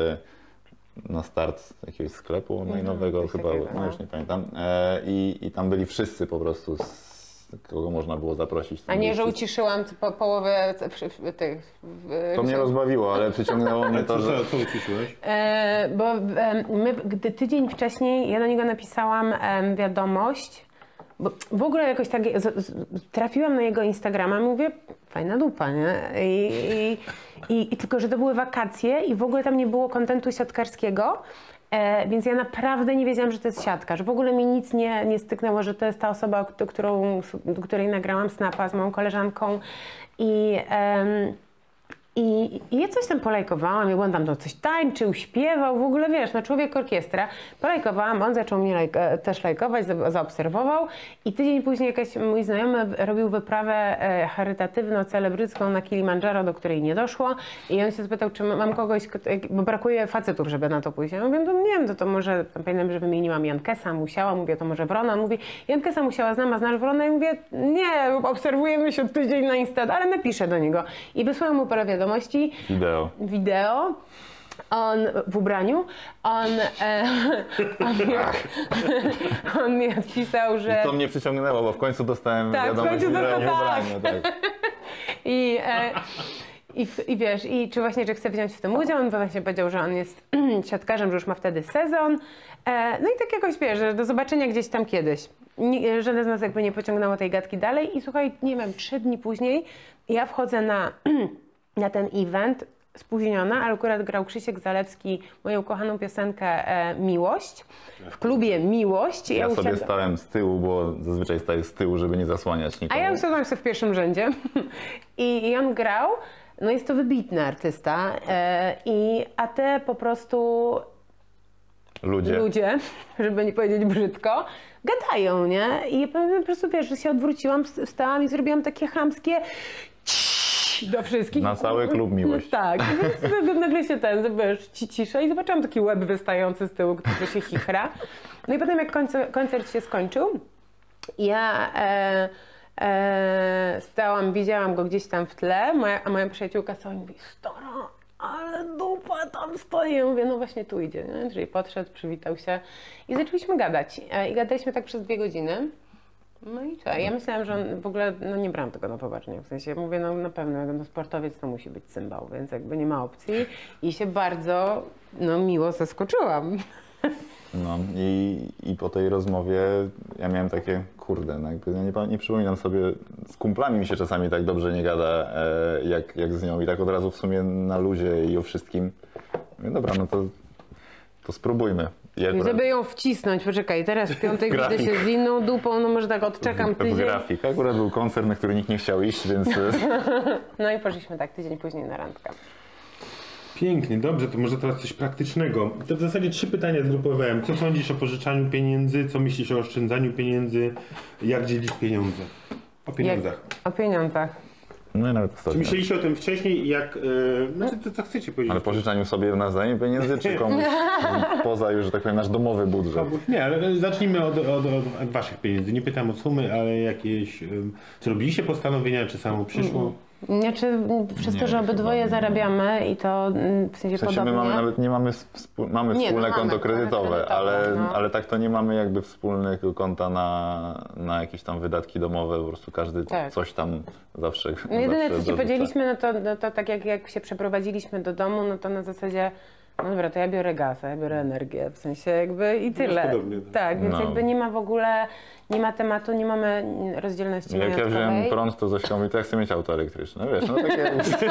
e, na start jakiegoś sklepu online'owego coś chyba, takiego, no no. już nie pamiętam. E, i, I tam byli wszyscy po prostu, z, kogo można było zaprosić. A Tam nie, byli że wszyscy. uciszyłam po, połowę c- przy- w- tych... w- To mnie rozbawiło, ale przyciągnęło mnie to, Co, że... co, co uciszyłeś? E, bo e, my, gdy tydzień wcześniej ja do niego napisałam em, wiadomość, bo w ogóle jakoś tak z, z, trafiłam na jego Instagrama i mówię, fajna dupa, nie? I, i, i, I tylko, że to były wakacje i w ogóle tam nie było kontentu siatkarskiego, e, więc ja naprawdę nie wiedziałam, że to jest siatkarz. W ogóle mi nic nie, nie styknęło, że to jest ta osoba, do, którą, do której nagrałam snapa z moją koleżanką i... em, I, I ja coś tam polajkowałam, ja byłam tam to coś tańczył, śpiewał, w ogóle wiesz, no człowiek orkiestra. Polajkowałam, on zaczął mnie lajk, e, też lajkować, za- zaobserwował i tydzień później jakiś mój znajomy robił wyprawę e, charytatywno-celebrycką na Kilimandżaro, do której nie doszło i on się zapytał, czy mam kogoś, kto- jak- bo brakuje facetów, żeby na to pójść. Ja mówię, no nie wiem, to, to może, pamiętam, że wymieniłam Jankesa, Musiała, mówię, to może Wrona. On mówi, Jankesa Musiała znam, a znasz Wrona? I mówię, nie, obserwujemy się od tydzień na Insta, ale napiszę do niego. I wysłałam mu parę wiadomości, Wideo. wideo, on w ubraniu, on, e, on, mi, on mi odpisał, że... To mnie przyciągnęło, bo w końcu dostałem Tak, w wiadomość końcu wideo dostałem, w tak. ubraniu, tak. I, e, i, w- I wiesz, i czy właśnie, że chce wziąć w tym udział, on właśnie powiedział, że on jest siatkarzem, że już ma wtedy sezon. E, no i tak jakoś, wiesz, że do zobaczenia gdzieś tam kiedyś. Nie, żaden z nas jakby nie pociągnęło tej gadki dalej i słuchaj, nie wiem, trzy dni później ja wchodzę na, na ten event, spóźniona, ale akurat grał Krzysiek Zalewski moją ukochaną piosenkę e, Miłość, w klubie Miłość. I Ja sobie usiadłam- stałem z tyłu, bo zazwyczaj staję z tyłu, żeby nie zasłaniać A nikomu. ja usiadłam sobie w pierwszym rzędzie i, i on grał, no jest to wybitny artysta, e, i, a te po prostu Ludzie. ludzie, żeby nie powiedzieć brzydko, gadają, nie? I ja po prostu, wiesz, że się odwróciłam, wstałam i zrobiłam takie chamskie ciii do wszystkich. Na cały klub Miłość. Tak, i więc nagle się ten, wiesz, ci cisza i zobaczyłam taki łeb wystający z tyłu, który się chichra. No i potem jak końce, koncert się skończył, ja e, e, stałam, widziałam go gdzieś tam w tle, moja, a moja przyjaciółka stała i mówi, stara, ale dupa tam stoi. Ja mówię, no właśnie tu idzie, nie? Czyli podszedł, przywitał się i zaczęliśmy gadać. E, I gadaliśmy tak przez dwie godziny. No i co? Ja myślałam, że on w ogóle, no nie brałam tego na poważnie, w sensie mówię, no na pewno, jak no sportowiec to musi być cymbał, więc jakby nie ma opcji i się bardzo, no miło zaskoczyłam. No i, i po tej rozmowie ja miałem takie, kurde, no jakby ja nie, pa- nie przypominam sobie, z kumplami mi się czasami tak dobrze nie gada, e, jak, jak z nią i tak od razu w sumie na luzie i o wszystkim. Mówię, dobra, no to, to spróbujmy. I I akurat żeby ją wcisnąć, poczekaj, teraz w piątek widzę Grafik. się z inną dupą, no może tak odczekam w, w tydzień. grafik. Akurat był koncert, na który nikt nie chciał iść, więc e, No i poszliśmy tak tydzień później na randkę. Pięknie, dobrze, to może teraz coś praktycznego. To w zasadzie trzy pytania zgrupowałem. Co sądzisz o pożyczaniu pieniędzy? Co myślisz o oszczędzaniu pieniędzy? Jak dzielić pieniądze? O pieniądzach. O pieniądzach. no i nawet Czy ostatnio. myśleliście o tym wcześniej, jak... Yy, znaczy, to co chcecie powiedzieć? Ale pożyczaniu sobie nawzajem pieniędzy, czy komuś poza już, że tak powiem, nasz domowy budżet? Nie, ale zacznijmy od, od, od, od waszych pieniędzy. Nie pytam o sumy, ale jakieś... Ym, czy robiliście postanowienia, czy samo przyszło? Znaczy, przez Nie, to, że obydwoje chyba nie. zarabiamy i to mm, w sensie W sensie podobnie. my mamy nawet nie mamy, współ, mamy Nie, wspólne no konto mamy, kredytowe, konto kredytowe, ale, no. ale tak to nie mamy jakby wspólnego konta na, na jakieś tam wydatki domowe, po prostu każdy Tak. coś tam zawsze. No jedyne, zawsze co ci dorzuca. podzieliśmy, no to, no to tak jak, jak się przeprowadziliśmy do domu, no to na zasadzie No dobra, to ja biorę gaz, a ja biorę energię, w sensie jakby i tyle. podobnie, tak. Tak, więc No. jakby nie ma w ogóle, nie ma tematu, nie mamy rozdzielności Jak ja majątkowej. wziąłem prąd, to Zośka mówi, to ja chcę mieć auto elektryczne. Wiesz, no takie...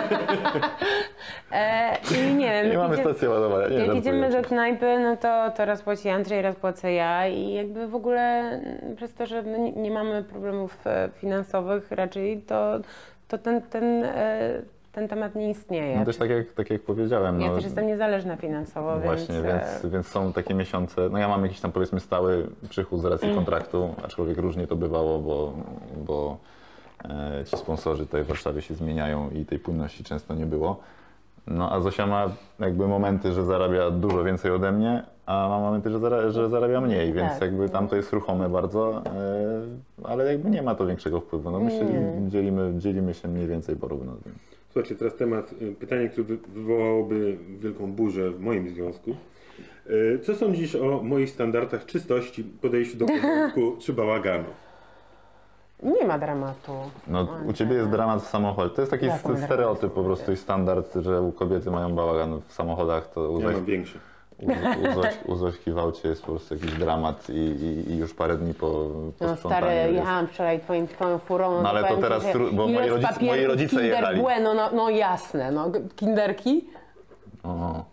E, I nie wiem, Nie jak mamy idzie- stacji ładowania. Nie, jak żartuję idziemy do oczywiście. knajpy, no to, to raz płaci Andrzej, raz płacę ja i jakby w ogóle mm, przez to, że my nie, nie mamy problemów e, finansowych raczej, to, to ten, ten, e, ten temat nie istnieje. No też tak jak, tak jak powiedziałem. Ja no, też jestem niezależna finansowo, Właśnie, więc... więc, e, więc są takie miesiące, no ja mam jakiś tam powiedzmy stały przychód z racji kontraktu, aczkolwiek różnie to bywało, bo, bo e, ci sponsorzy tutaj w Warszawie się zmieniają i tej płynności często nie było. No a Zosia ma jakby momenty, że zarabia dużo więcej ode mnie, a ma momenty, że, zara, że zarabia mniej, więc Tak. jakby tam to jest ruchome bardzo, e, ale jakby nie ma to większego wpływu. No my się dzielimy, dzielimy się mniej więcej porówno. Słuchajcie, teraz temat, y, pytanie, które wy- wywołałoby wielką burzę w moim związku. Y, Co sądzisz o moich standardach czystości, podejściu do porządku czy bałaganu? Nie ma dramatu. No, u Ciebie jest dramat w samochodzie. To jest taki Jak st- mam dramat? stereotyp po prostu i standard, że u kobiety mają bałagan w samochodach, to u, Ja Zoś, mam większe. u, u, Zoś, u Zośki w aucie jest po prostu jakiś dramat i, i, i już parę dni po, po No sprzątaniu stary, jest. jechałam wczoraj twoim, twoją furą. No ale to powiem ci, teraz że tru- bo moi ilość rodzice- moi papierków rodzice Kinder jechali. Bueno, no, no jasne, no kinderki. O.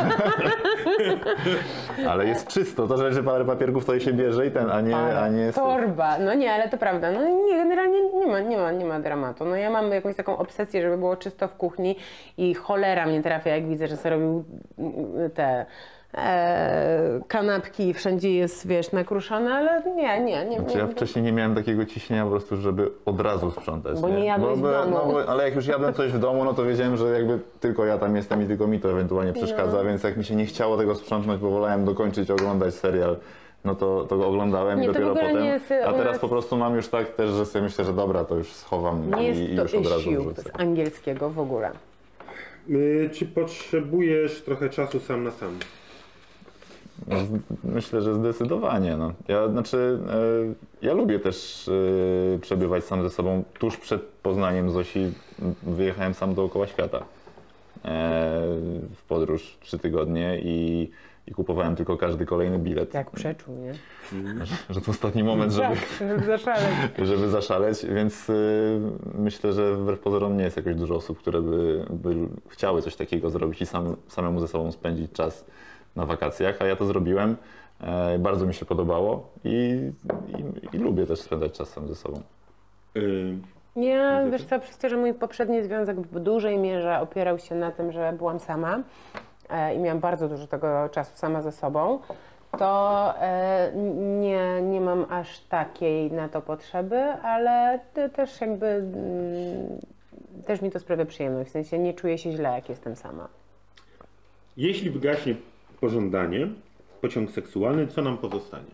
Ale jest czysto, to, że leży parę papierków, to się bierze i ten, a nie... A nie Torba, no nie, ale to prawda, no nie, generalnie nie ma, nie ma, nie ma dramatu. No ja mam jakąś taką obsesję, żeby było czysto w kuchni i cholera mnie trafia, jak widzę, że sobie robił mm, te e, kanapki, wszędzie jest, wiesz, nakruszone, ale nie, nie, nie. Znaczy nie ja wcześniej nie miałem takiego ciśnienia po prostu, żeby od razu sprzątać. Bo nie jadłeś w bo, domu. No, bo, ale jak już jadłem coś w domu, no to wiedziałem, że jakby tylko ja tam jestem i tylko mi to ewentualnie przeszkadza, No. więc jak mi się nie chciało tego sprzątnąć, bo wolałem dokończyć oglądać serial, no to, to go oglądałem Nie, i to w dopiero ogóle potem. nie jest, A u teraz nas- po prostu mam już tak też, że sobie myślę, że dobra, to już schowam Nie i, jest i to już od razu issue wrzucę. z angielskiego w ogóle. Y, Czy potrzebujesz trochę czasu sam na sam? No, z- myślę, że zdecydowanie. No. Ja, znaczy, e, ja lubię też e, przebywać sam ze sobą. Tuż przed poznaniem Zosi wyjechałem sam dookoła świata e, w podróż trzy tygodnie i, i kupowałem tylko każdy kolejny bilet. Jak przeczuł, nie? Że, że to ostatni moment, żeby, żeby zaszaleć. żeby zaszaleć, więc e, myślę, że wbrew pozorom nie jest jakoś dużo osób, które by, by chciały coś takiego zrobić i sam, samemu ze sobą spędzić czas na wakacjach, a ja to zrobiłem. E, bardzo mi się podobało i, i, i lubię też spędzać czas sam ze sobą. Y, Ja, wiesz co, przez to, że mój poprzedni związek w dużej mierze opierał się na tym, że byłam sama e, i miałam bardzo dużo tego czasu sama ze sobą, to e, nie, nie mam aż takiej na to potrzeby, ale te- też jakby mm, też mi to sprawia przyjemność, w sensie nie czuję się źle, jak jestem sama. Jeśli wygaśnie pożądanie, pociąg seksualny, co nam pozostanie?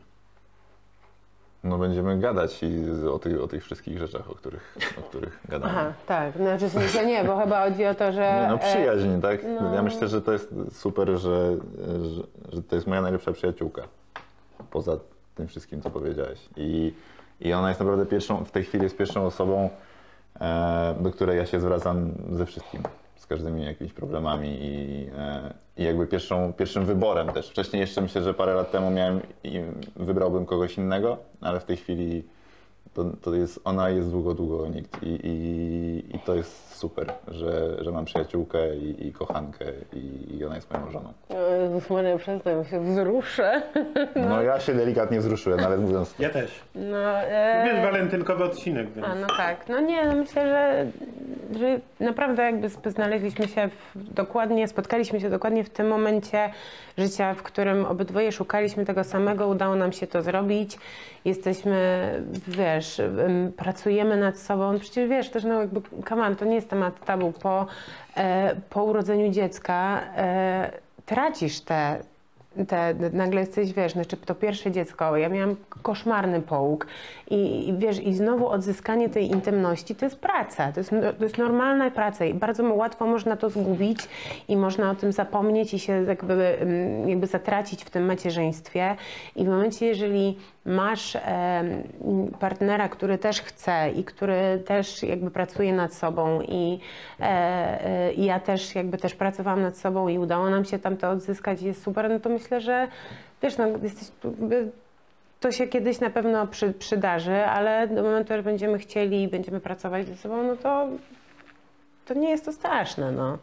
No będziemy gadać i o, tych, o tych wszystkich rzeczach, o których, o których gadamy. Aha, tak, znaczy w sensie nie, bo chyba chodzi o to, że... Nie, no przyjaźń, tak? no. Ja myślę, że to jest super, że, że, że to jest moja najlepsza przyjaciółka. Poza tym wszystkim, co powiedziałeś. I, i ona jest naprawdę pierwszą, w tej chwili jest pierwszą osobą, e, do której ja się zwracam ze wszystkim. Z każdymi jakimiś problemami i, e, i jakby pierwszą, pierwszym wyborem też. Wcześniej jeszcze myślę, że parę lat temu miałem i wybrałbym kogoś innego, ale w tej chwili to, to jest, ona jest długo, długo nikt i, i, i to jest super, że, że mam przyjaciółkę i, i kochankę i, i ona jest moją żoną. Jezus Maria, przestań, się wzruszę. No ja się delikatnie wzruszyłem, ale mówiąc Ja też. No, e... Wiesz, walentynkowy odcinek, więc... A, no tak. No nie, no myślę, że, że naprawdę jakby sp- znaleźliśmy się w, dokładnie, spotkaliśmy się dokładnie w tym momencie życia, w którym obydwoje szukaliśmy tego samego, udało nam się to zrobić. Jesteśmy, wiesz, ym, pracujemy nad sobą. Przecież wiesz też, no jakby, come on, to nie jest temat tabu. Po, e, po urodzeniu dziecka e, tracisz te te, nagle jesteś, wiesz, znaczy to pierwsze dziecko, ja miałam koszmarny połóg i, i wiesz, i znowu odzyskanie tej intymności to jest praca, to jest, to jest normalna praca i bardzo łatwo można to zgubić i można o tym zapomnieć i się jakby, jakby zatracić w tym macierzyństwie i w momencie, jeżeli masz e, partnera, który też chce i który też jakby pracuje nad sobą i e, e, ja też jakby też pracowałam nad sobą i udało nam się tam to odzyskać i jest super, no to myślę, że wiesz, no, jesteś, to się kiedyś na pewno przy, przydarzy, ale do momentu, że będziemy chcieli i będziemy pracować ze sobą, no to, to nie jest to straszne, no.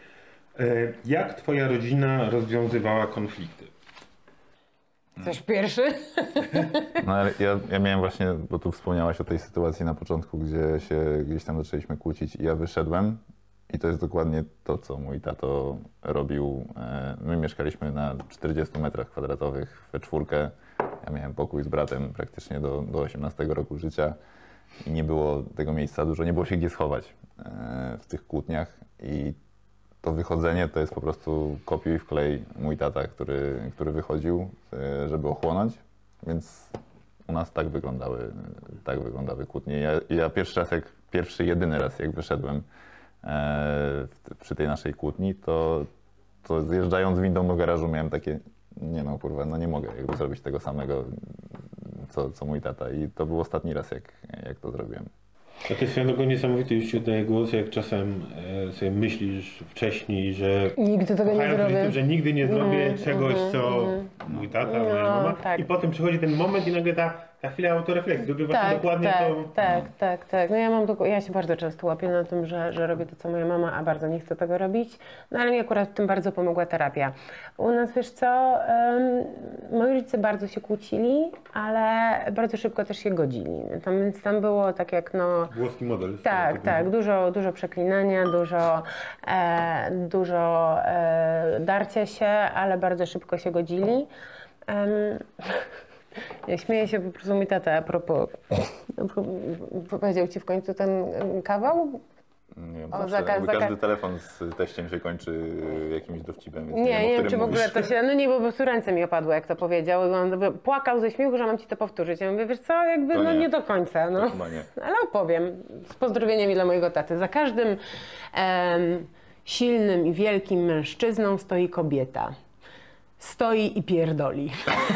Jak twoja rodzina rozwiązywała konflikty? Coś pierwszy? No ale ja, ja miałem właśnie, bo tu wspomniałaś o tej sytuacji na początku, gdzie się gdzieś tam zaczęliśmy kłócić i ja wyszedłem i to jest dokładnie to, co mój tato robił. My mieszkaliśmy na czterdziestu metrach kwadratowych we czwórkę. Ja miałem pokój z bratem praktycznie do, do osiemnastego roku życia i nie było tego miejsca dużo, nie było się gdzie schować w tych kłótniach i to wychodzenie to jest po prostu kopiuj wklej mój tata, który, który wychodził, żeby ochłonąć, więc u nas tak wyglądały, tak wyglądały kłótnie. Ja, ja pierwszy raz, jak pierwszy, jedyny raz, jak wyszedłem e, przy tej naszej kłótni, to, to zjeżdżając windą do garażu miałem takie, nie no kurwa, no nie mogę jakby zrobić tego samego, co, co mój tata i to był ostatni raz, jak, jak to zrobiłem. A to jest tego niesamowite, już ci oddaję głos, jak czasem e, sobie myślisz wcześniej, że nigdy tego nie zrobię, tym, że nigdy nie zrobię mm, czegoś, mm, co mm. mój tata, No, moja mama tak. i potem przychodzi ten moment i nagle ta, ta chwila autorefleksji, gdyby właśnie Tak, dokładnie tak, to... tak, tak, tak. No ja mam tylko, ja się bardzo często łapię na tym, że, że robię to, co moja mama, a bardzo nie chcę tego robić. No ale mi akurat w tym bardzo pomogła terapia. U nas, wiesz co, um, moi rodzice bardzo się kłócili, ale bardzo szybko też się godzili. Tam, więc tam było tak jak no... Włoski model. Tak, tak, dużo, dużo przeklinania, dużo, e, dużo e, darcia się, ale bardzo szybko się godzili. Um, Ja śmieję się po prostu mój tata a propos, powiedział ci w końcu ten kawał? Nie wiem, O, zawsze, zaka- jakby zaka- każdy telefon z teściem się kończy jakimś dowcipem, więc Nie, nie wiem, nie o wiem, którym czy w ogóle mówisz. to się, no nie, bo po prostu ręce mi opadły, jak to powiedział i on płakał ze śmiechu, że mam ci to powtórzyć. Ja mówię, wiesz co, jakby To no nie. nie do końca, no. To chyba nie. Ale opowiem, z pozdrowieniami dla mojego taty. Za każdym em, silnym i wielkim mężczyzną stoi kobieta. Stoi i pierdoli.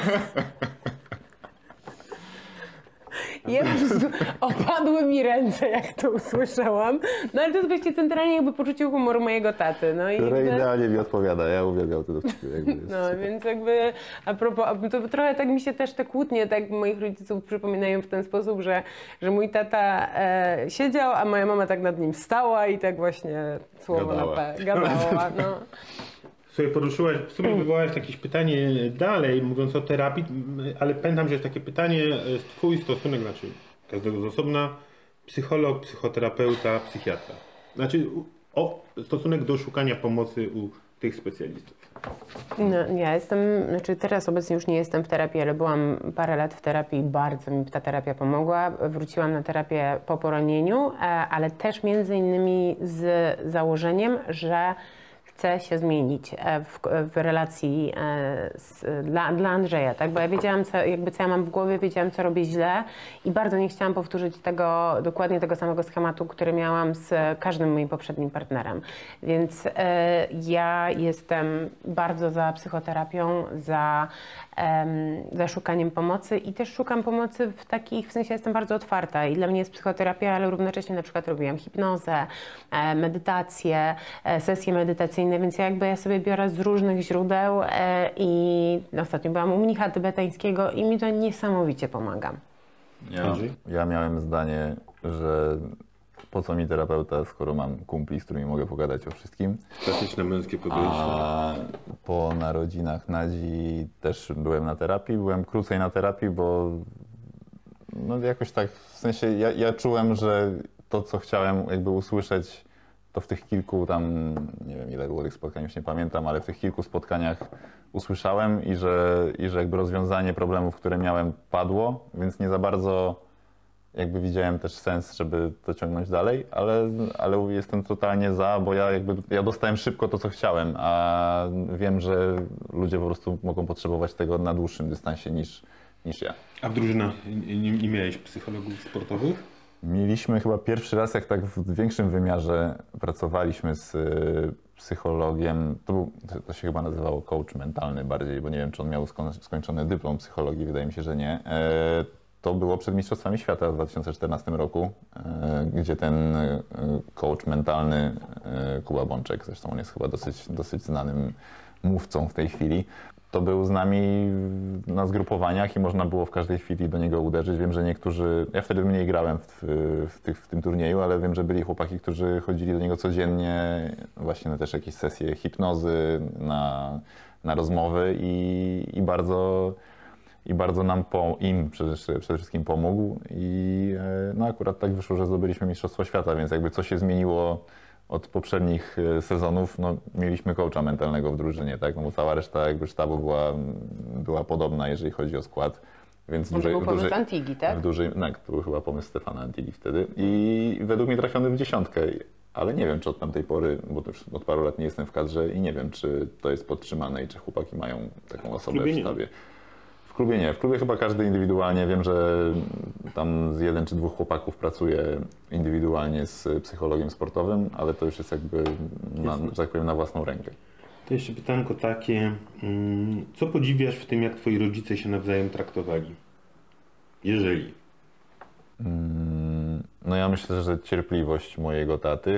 Ja po prostu opadły mi ręce, jak to usłyszałam. No ale to jest właściwie centralnie jakby poczucie humoru mojego taty. No, i Które jakby, idealnie mi odpowiada, ja uwielbiam te dowcipy. Jakby jest no super. więc jakby a propos, to trochę tak mi się też te kłótnie tak moich rodziców przypominają w ten sposób, że, że mój tata e, siedział, a moja mama tak nad nim stała i tak właśnie słowo Gadała. na P gadała. No. Sobie poruszyłaś, w sumie wywołałaś jakieś pytanie dalej, mówiąc o terapii, ale pamiętam, że jest takie pytanie, twój stosunek, znaczy każdego z osobna, psycholog, psychoterapeuta, psychiatra. Znaczy o stosunek do szukania pomocy u tych specjalistów. No, ja jestem, znaczy teraz obecnie już nie jestem w terapii, ale byłam parę lat w terapii i bardzo mi ta terapia pomogła. Wróciłam na terapię po poronieniu, e, ale też między innymi z założeniem, że chcę się zmienić e, w, w relacji e, z, dla, dla Andrzeja, tak? Bo ja wiedziałam, co, jakby co ja mam w głowie, wiedziałam, co robię źle i bardzo nie chciałam powtórzyć tego, dokładnie tego samego schematu, który miałam z każdym moim poprzednim partnerem. Więc e, ja jestem bardzo za psychoterapią, za, em, za szukaniem pomocy i też szukam pomocy w takich, w sensie jestem bardzo otwarta i dla mnie jest psychoterapia, ale równocześnie na przykład robiłam hipnozę, e, medytację, e, sesje medytacyjne, więc ja jakby ja sobie biorę z różnych źródeł e, i ostatnio byłam u mnicha tybetańskiego i mi to niesamowicie pomaga. Ja, ja miałem zdanie, że po co mi terapeuta, skoro mam kumpli, z którymi mogę pogadać o wszystkim. Klasyczne męskie podejście. A po narodzinach Nadzi też byłem na terapii, byłem krócej na terapii, bo no jakoś tak, w sensie ja, ja czułem, że to, co chciałem jakby usłyszeć, to w tych kilku tam, nie wiem ile było tych spotkań, już nie pamiętam, ale w tych kilku spotkaniach usłyszałem i że, i że jakby rozwiązanie problemów, które miałem, padło, więc nie za bardzo, nie za bardzo chciałem jakby jakby widziałem też sens, żeby to ciągnąć dalej, ale, ale jestem totalnie za, bo ja jakby ja dostałem szybko to, co chciałem, a wiem, że ludzie po prostu mogą potrzebować tego na dłuższym dystansie niż, niż ja. A w drużynach nie, nie miałeś psychologów sportowych? Mieliśmy chyba pierwszy raz, jak tak w większym wymiarze pracowaliśmy z psychologiem, to, był, to się chyba nazywało coach mentalny bardziej, bo nie wiem, czy on miał skończony dyplom psychologii, wydaje mi się, że nie. To było przed Mistrzostwami Świata w dwa tysiące czternastym roku, gdzie ten coach mentalny, Kuba Bączek, zresztą on jest chyba dosyć, dosyć znanym mówcą w tej chwili, to był z nami na zgrupowaniach i można było w każdej chwili do niego uderzyć. Wiem, że niektórzy, ja wtedy mniej grałem w, w, tych, w tym turnieju, ale wiem, że byli chłopaki, którzy chodzili do niego codziennie, właśnie na też jakieś sesje hipnozy, na, na rozmowy i, i bardzo... I bardzo nam, po, im przede, przede wszystkim pomógł i no akurat tak wyszło, że zdobyliśmy Mistrzostwo Świata, więc jakby co się zmieniło od poprzednich sezonów, no mieliśmy coacha mentalnego w drużynie, tak, no bo cała reszta jakby sztabu była, była podobna, jeżeli chodzi o skład. Więc to był pomysł Antigi, tak? W dużej, no, to był chyba pomysł Stefana Antigi wtedy i według mnie trafiony w dziesiątkę, ale nie wiem, czy od tamtej pory, bo to już od paru lat nie jestem w kadrze i nie wiem, czy to jest podtrzymane i czy chłopaki mają taką osobę w sztabie. W klubie nie. W klubie chyba każdy indywidualnie. Wiem, że tam z jeden czy dwóch chłopaków pracuje indywidualnie z psychologiem sportowym, ale to już jest jakby, na, że tak powiem, na własną rękę. To jeszcze pytanko takie, co podziwiasz w tym, jak twoi rodzice się nawzajem traktowali? Jeżeli? No ja myślę, że cierpliwość mojego taty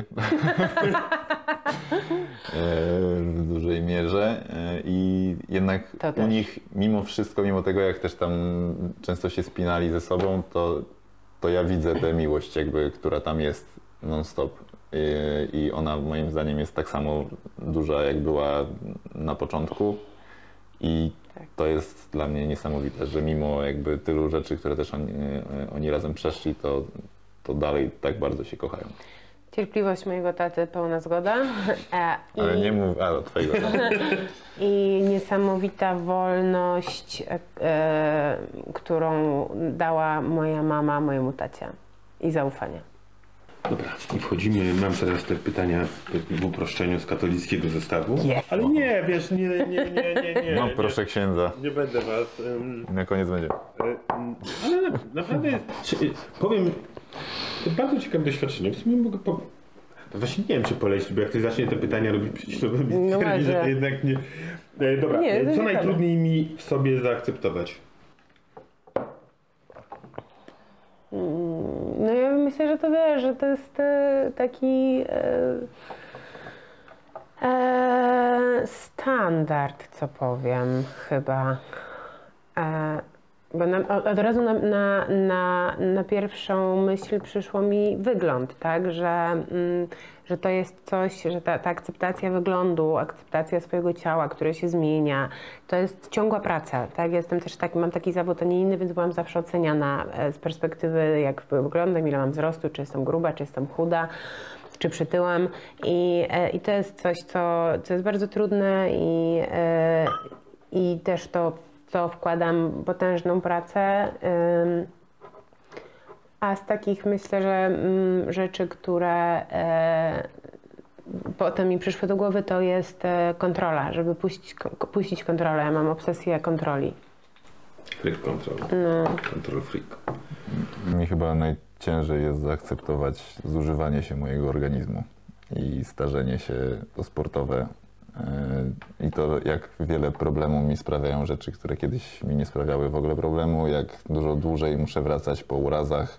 w dużej mierze i jednak u nich mimo wszystko, mimo tego jak też tam często się spinali ze sobą, to, to ja widzę tę miłość jakby, która tam jest non-stop i, i ona moim zdaniem jest tak samo duża jak była na początku. I to jest dla mnie niesamowite, że mimo jakby tylu rzeczy, które też oni, oni razem przeszli, to, to dalej tak bardzo się kochają. Cierpliwość mojego taty, pełna zgoda. E, Ale i, nie mów, a od twojego taty. I niesamowita wolność, e, którą dała moja mama mojemu tacie i zaufanie. Dobra, i wchodzimy, mam teraz te pytania w uproszczeniu z katolickiego zestawu. Yes. Ale nie, wiesz, nie, nie, nie, nie, nie. No nie, proszę księdza. Nie będę was... Um, na koniec będzie. Ale na, naprawdę, czy, powiem, to bardzo ciekawe doświadczenie. W sumie mogę po... Właśnie nie wiem, czy polecić, bo jak ktoś zacznie te pytania robić przecieżowe, no stwierdzi, że to jednak nie... E, dobra, nie, co ciekawe. najtrudniej mi w sobie zaakceptować? No ja myślę, że to wiesz, że to jest e, taki e, e, standard, co powiem chyba. E, bo na, od razu na, na, na, na pierwszą myśl przyszło mi wygląd, tak, że, mm, że to jest coś, że ta, ta akceptacja wyglądu, akceptacja swojego ciała, które się zmienia, to jest ciągła praca, tak, jestem też taki, mam taki zawód, a nie inny, więc byłam zawsze oceniana z perspektywy, jak wyglądam, ile mam wzrostu, czy jestem gruba, czy jestem chuda, czy przytyłam i, i to jest coś, co, co jest bardzo trudne i, i też to to wkładam potężną pracę, a z takich myślę, że rzeczy, które potem mi przyszły do głowy, to jest kontrola, żeby puścić, puścić kontrolę. Ja mam obsesję kontroli. Freak control. No. Control freak. Mi chyba najciężej jest zaakceptować zużywanie się mojego organizmu i starzenie się to sportowe. I to, jak wiele problemu mi sprawiają rzeczy, które kiedyś mi nie sprawiały w ogóle problemu, jak dużo dłużej muszę wracać po urazach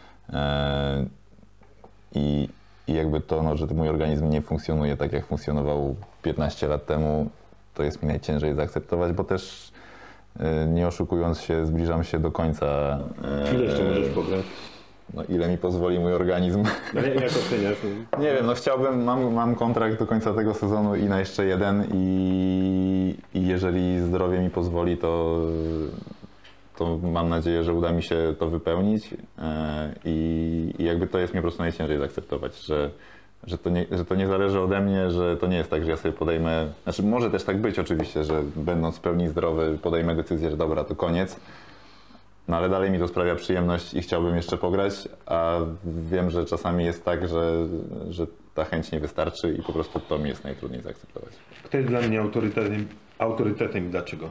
i, i jakby to, no, że mój organizm nie funkcjonuje tak, jak funkcjonował piętnaście lat temu, to jest mi najciężej zaakceptować, bo też nie oszukując się, zbliżam się do końca. Ile jeszcze możesz pograć? No, ile mi pozwoli mój organizm. No, jak oceniasz? Nie wiem, no chciałbym, mam, mam kontrakt do końca tego sezonu i na jeszcze jeden i, i jeżeli zdrowie mi pozwoli, to, to mam nadzieję, że uda mi się to wypełnić i, i jakby to jest mi po prostu najciężej zaakceptować, że, że, to nie, że to nie zależy ode mnie, że to nie jest tak, że ja sobie podejmę, znaczy może też tak być oczywiście, że będąc w pełni zdrowy podejmę decyzję, że dobra, to koniec. No ale dalej mi to sprawia przyjemność i chciałbym jeszcze pograć, a wiem, że czasami jest tak, że, że ta chęć nie wystarczy i po prostu to mi jest najtrudniej zaakceptować. Kto jest dla mnie autorytetem, autorytetem i dlaczego?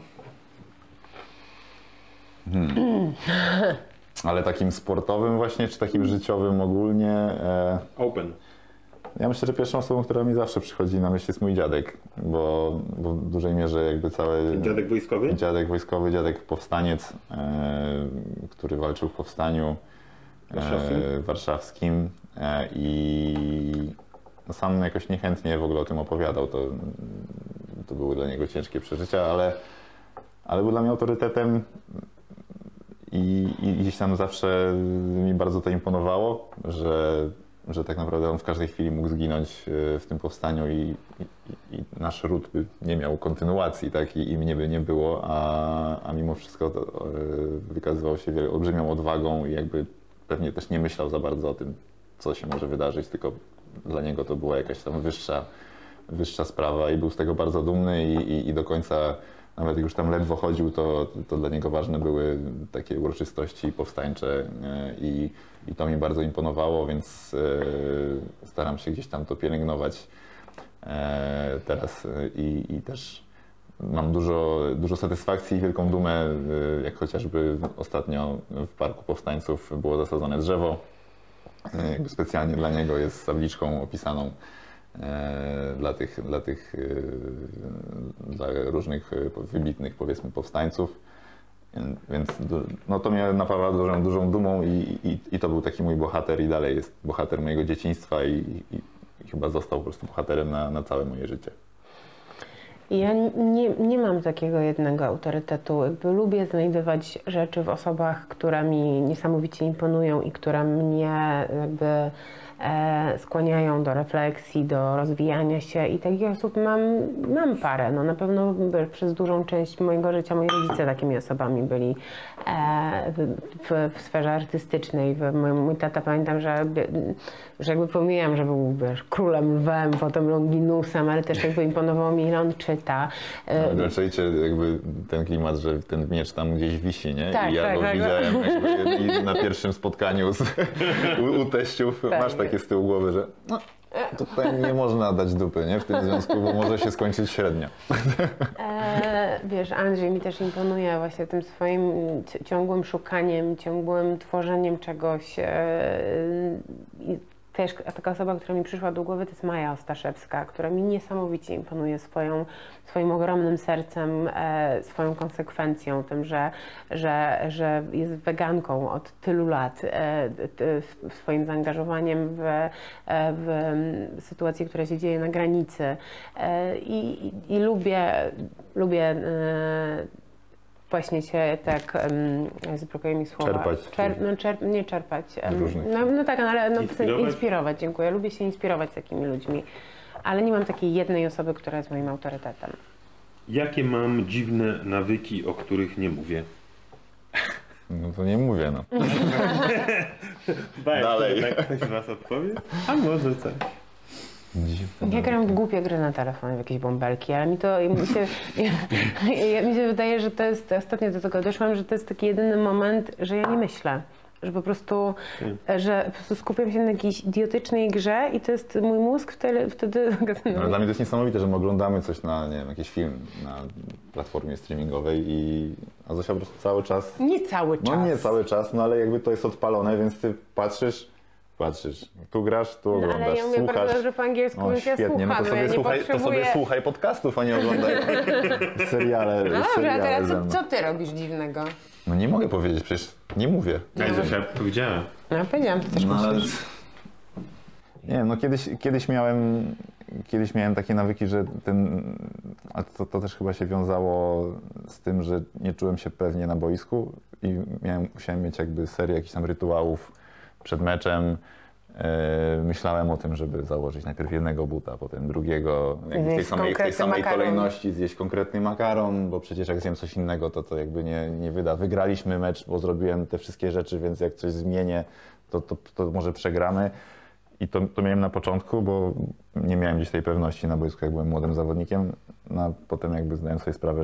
Hmm. Ale takim sportowym właśnie, czy takim życiowym ogólnie? E... Open. Ja myślę, że pierwszą osobą, która mi zawsze przychodzi na myśl, jest mój dziadek, bo, bo w dużej mierze jakby całe... Dziadek wojskowy? Dziadek wojskowy, dziadek powstaniec, e, który walczył w powstaniu warszawskim, e, warszawskim e, i no sam jakoś niechętnie w ogóle o tym opowiadał. To, to były dla niego ciężkie przeżycia, ale, ale był dla mnie autorytetem i, i gdzieś tam zawsze mi bardzo to imponowało, że że tak naprawdę on w każdej chwili mógł zginąć w tym powstaniu i, i, i nasz ród by nie miał kontynuacji, tak? I, i mnie by nie było, a, a mimo wszystko to, wykazywał się wiele, olbrzymią odwagą i jakby pewnie też nie myślał za bardzo o tym, co się może wydarzyć, tylko dla niego to była jakaś tam wyższa, wyższa sprawa i był z tego bardzo dumny i, i, i do końca, nawet jak już tam ledwo chodził, to, to dla niego ważne były takie uroczystości powstańcze i, i to mi bardzo imponowało, więc e, staram się gdzieś tam to pielęgnować e, teraz i, i też mam dużo, dużo satysfakcji i wielką dumę, e, jak chociażby ostatnio w Parku Powstańców było zasadzone drzewo, e, jakby specjalnie dla niego jest z tabliczką opisaną e, dla tych, dla tych e, dla różnych wybitnych, powiedzmy, powstańców. Więc no to mnie napawa dużą, dużą dumą i, i, i to był taki mój bohater i dalej jest bohater mojego dzieciństwa i, i, i chyba został po prostu bohaterem na, na całe moje życie. Ja nie, nie mam takiego jednego autorytetu. Jakby lubię znajdować rzeczy w osobach, które mi niesamowicie imponują i które mnie jakby e, skłaniają do refleksji, do rozwijania się i takich osób mam, mam parę. No na pewno przez dużą część mojego życia moi rodzice takimi osobami byli e, w, w, w sferze artystycznej. Mój, mój tata, pamiętam, że, że jakby pomijam, że był wiesz, królem lwem, potem Longinusem, ale też jakby imponowało mi, ile on czyta. No, czujecie jakby ten klimat, że ten miecz tam gdzieś wisi, nie? Tak, I ja tak, go tak, widziałem jakby na pierwszym spotkaniu z, u, u teściów. Tak. Masz takie z tyłu głowy, że no, tutaj nie można dać dupy, nie? W tym związku, bo może się skończyć średnio. E, wiesz, Andrzej mi też imponuje właśnie tym swoim ciągłym szukaniem, ciągłym tworzeniem czegoś. E, i też taka osoba, która mi przyszła do głowy, to jest Maja Ostaszewska, która mi niesamowicie imponuje swoją, swoim ogromnym sercem, e, swoją konsekwencją, tym, że, że, że jest weganką od tylu lat, e, t, swoim zaangażowaniem w, e, w sytuację, która się dzieje na granicy. E, i, i, I lubię, lubię e, właśnie się tak, um, brakuje mi słowa. Czerpać. Czer, no, czerp, nie czerpać. Um, Różnych. no, no tak, ale no, Inspirować? inspirować, dziękuję. Lubię się inspirować takimi ludźmi, ale nie mam takiej jednej osoby, która jest moim autorytetem. Jakie mam dziwne nawyki, o których nie mówię? No to nie mówię, no. Bajek, Dalej. Tak ktoś z was odpowie? A może coś. Ja gram w głupie gry na telefonie, w jakieś bąbelki, ale mi to mi się, ja, ja, mi się wydaje, że to jest, ostatnio do tego doszłam, że to jest taki jedyny moment, że ja nie myślę. Że po prostu, że po prostu skupiam się na jakiejś idiotycznej grze i to jest mój mózg wtedy... wtedy No, dla mnie to jest niesamowite, że my oglądamy coś na, nie wiem, jakiś film na platformie streamingowej i a Zosia po prostu cały czas... Nie cały czas. No nie cały czas, no ale jakby to jest odpalone, więc ty patrzysz, patrzysz, tu grasz, tu No, oglądasz, ale ja mówię słuchasz. bardzo dobrze po angielsku, O, więc ja świetnie, no to słucham, sobie, ja nie słuchaj, potrzebuję... to sobie słuchaj podcastów, a nie oglądaj seriale. No dobrze, a seriale teraz ze co, mną. co ty robisz dziwnego? No nie mogę powiedzieć, przecież nie mówię. Ja Zosia powiedziała. No powiedziałam, to też No, ale... musisz. Nie wiem, no kiedyś, kiedyś, miałem, kiedyś miałem takie nawyki, że ten, a to, to też chyba się wiązało z tym, że nie czułem się pewnie na boisku i miałem, musiałem mieć jakby serię jakichś tam rytuałów przed meczem. Yy, myślałem o tym, żeby założyć najpierw jednego buta, potem drugiego, jakby w tej Zjeść samej, w tej konkretny samej makaron. kolejności zjeść konkretny makaron, bo przecież jak zjem coś innego, to to jakby nie, nie wyda. Wygraliśmy mecz, bo zrobiłem te wszystkie rzeczy, więc jak coś zmienię, to, to, to może przegramy. I to, to miałem na początku, bo nie miałem gdzieś tej pewności na boisku, jak byłem młodym zawodnikiem. No, a potem jakby zdałem sobie sprawę, że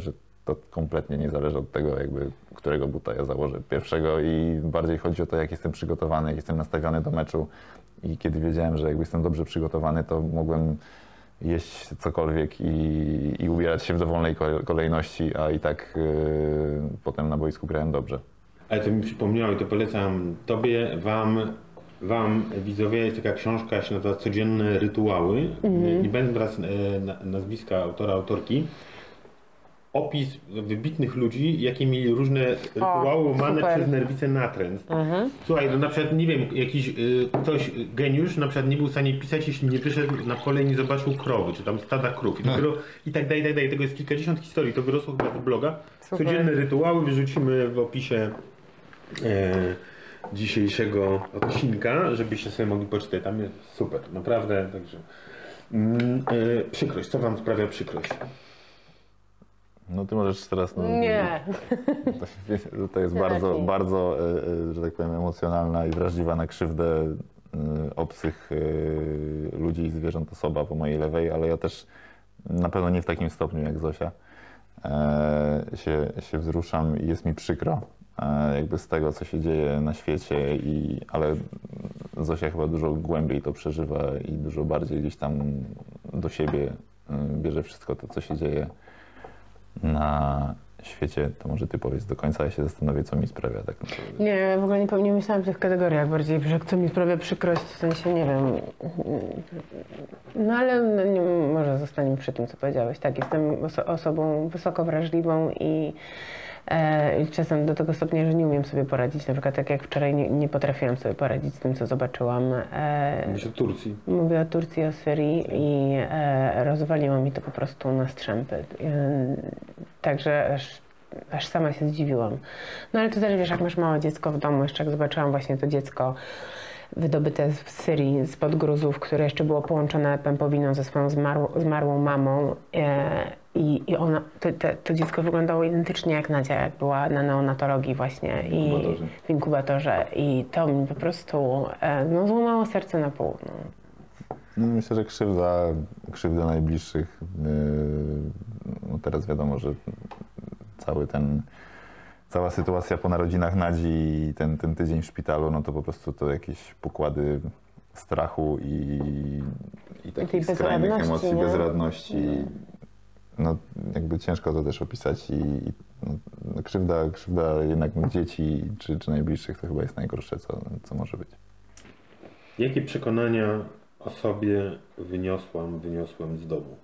to kompletnie nie zależy od tego, jakby, którego buta ja założę pierwszego i bardziej chodzi o to, jak jestem przygotowany, jak jestem nastawiony do meczu i kiedy wiedziałem, że jakby jestem dobrze przygotowany, to mogłem jeść cokolwiek i, i ubierać się w dowolnej kolejności, a i tak yy, potem na boisku grałem dobrze. Ale to mi przypomniało i to polecam tobie, wam, wam widzowie, jest taka książka, się nazywa Codzienne rytuały. Mm-hmm. Nie będę teraz e, na, nazwiska autora, autorki. Opis wybitnych ludzi, jakie mieli różne rytuały łamane przez nerwicę natręt. Mhm. Słuchaj, no na przykład, nie wiem, jakiś y, ktoś, geniusz, na przykład nie był w stanie pisać, jeśli nie wyszedł na pole i nie zobaczył krowy, czy tam stada krów. I, dopiero, i tak dalej, i tak dalej. Tego jest kilkadziesiąt historii, to wyrosło chyba z bloga. Super. Codzienne rytuały wyrzucimy w opisie e, dzisiejszego odcinka, żebyście sobie mogli poczytać. Tam jest super, naprawdę. Także mm, e, przykrość, co wam sprawia przykrość? No ty możesz teraz... No, nie. To, to jest bardzo, bardzo, że tak powiem, emocjonalna i wrażliwa na krzywdę obcych ludzi i zwierząt osoba po mojej lewej, ale ja też na pewno nie w takim stopniu jak Zosia się, się wzruszam i jest mi przykro jakby z tego, co się dzieje na świecie, i, ale Zosia chyba dużo głębiej to przeżywa i dużo bardziej gdzieś tam do siebie bierze wszystko to, co się dzieje na świecie. To może ty powiedz do końca, ja się zastanowię, co mi sprawia tak naprawdę. Nie, ja w ogóle nie, nie myślałam w tych kategoriach bardziej, że co mi sprawia przykrość, w sensie, nie wiem. No ale no, nie, może zostaniemy przy tym, co powiedziałeś. Tak, jestem oso osobą wysoko wrażliwą i e, czasem do tego stopnia, że nie umiem sobie poradzić. Na przykład tak jak wczoraj nie, nie potrafiłam sobie poradzić z tym, co zobaczyłam. E, Mówisz o Turcji. Mówię o Turcji, o Syrii i e, rozwaliło mi to po prostu na strzępy. E, także aż, aż sama się zdziwiłam. No ale to też wiesz, jak masz małe dziecko w domu, jeszcze jak zobaczyłam właśnie to dziecko wydobyte w Syrii spod gruzów, które jeszcze było połączone pępowiną ze swoją zmarł, zmarłą mamą. E, I, i ona, to, to, to dziecko wyglądało identycznie jak Nadzia, jak była na neonatologii właśnie i w inkubatorze. I to mi po prostu e, no, złamało serce na pół. No. No, myślę, że krzywda, krzywda najbliższych. Yy, no teraz wiadomo, że cały ten, cała sytuacja po narodzinach Nadzi i ten, ten tydzień w szpitalu, no to po prostu to jakieś pokłady strachu i, i takich I skrajnych emocji, nie? bezradności. No jakby ciężko to też opisać i, i no, krzywda, krzywda jednak dzieci czy, czy najbliższych to chyba jest najgorsze, co, co może być. Jakie przekonania o sobie wyniosłam, wyniosłem z domu?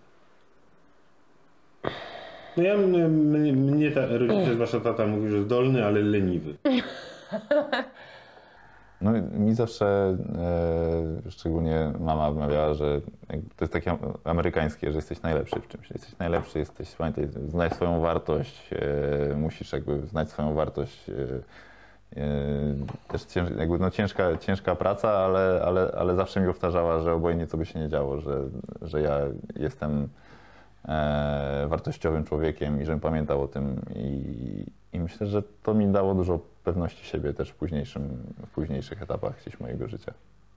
No ja, mnie, mnie ta rodzice, zwłaszcza tata mówił, że zdolny, ale leniwy. No mi zawsze, e, szczególnie mama mawiała, że to jest takie amerykańskie, że jesteś najlepszy w czymś. Jesteś najlepszy, jesteś, pamiętaj, znaj swoją wartość, e, musisz jakby znać swoją wartość. E, e, też cięż, jakby, no, ciężka, ciężka praca, ale, ale, ale zawsze mi powtarzała, że obojętnie co by się nie działo, że, że ja jestem e, wartościowym człowiekiem i żebym pamiętał o tym. I, i myślę, że to mi dało dużo pewności siebie też w, późniejszym, w późniejszych etapach gdzieś mojego życia.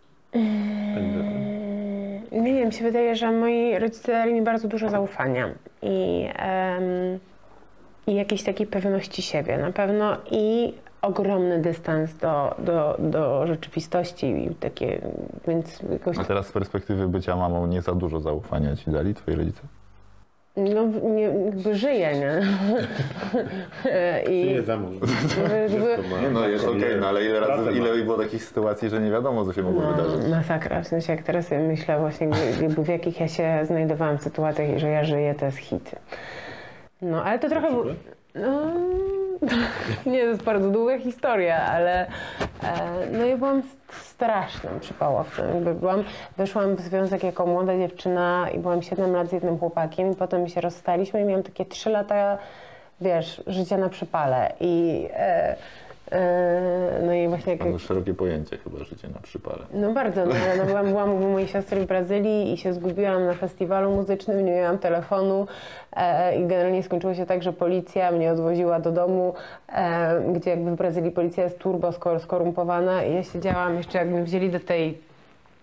Nie wiem, mi się wydaje, że moi rodzice dali mi bardzo dużo zaufania i, um, i jakiejś takiej pewności siebie na pewno i ogromny dystans do, do, do rzeczywistości i takie, więc jakoś... A teraz z perspektywy bycia mamą nie za dużo zaufania ci dali twoi rodzice? No, nie, jakby żyję, nie? I... Nie za mąż. Nie, no jest okej, okay, no ale ile razy, ile było takich sytuacji, że nie wiadomo, co się mogło no, wydarzyć. Masakra, w sensie jak teraz sobie myślę właśnie, jakby w jakich ja się znajdowałam w sytuacjach, że ja żyję, to jest hit. No, ale to trochę... No, nie, to jest bardzo długa historia, ale e, no ja byłam strasznym przypałowcem. Jakby byłam, weszłam w związek jako młoda dziewczyna i byłam siedem lat z jednym chłopakiem i potem się rozstaliśmy i miałam takie trzy lata, wiesz, życia na przypale i e, e, no i właśnie... Mam już szerokie pojęcie chyba życie na przypale. No bardzo, no, no byłam, byłam u mojej siostry w Brazylii i się zgubiłam na festiwalu muzycznym, nie miałam telefonu e, i generalnie skończyło się tak, że policja mnie odwoziła do domu, e, gdzie jakby w Brazylii policja jest turbo skor skorumpowana i ja siedziałam jeszcze, jak mnie wzięli do tej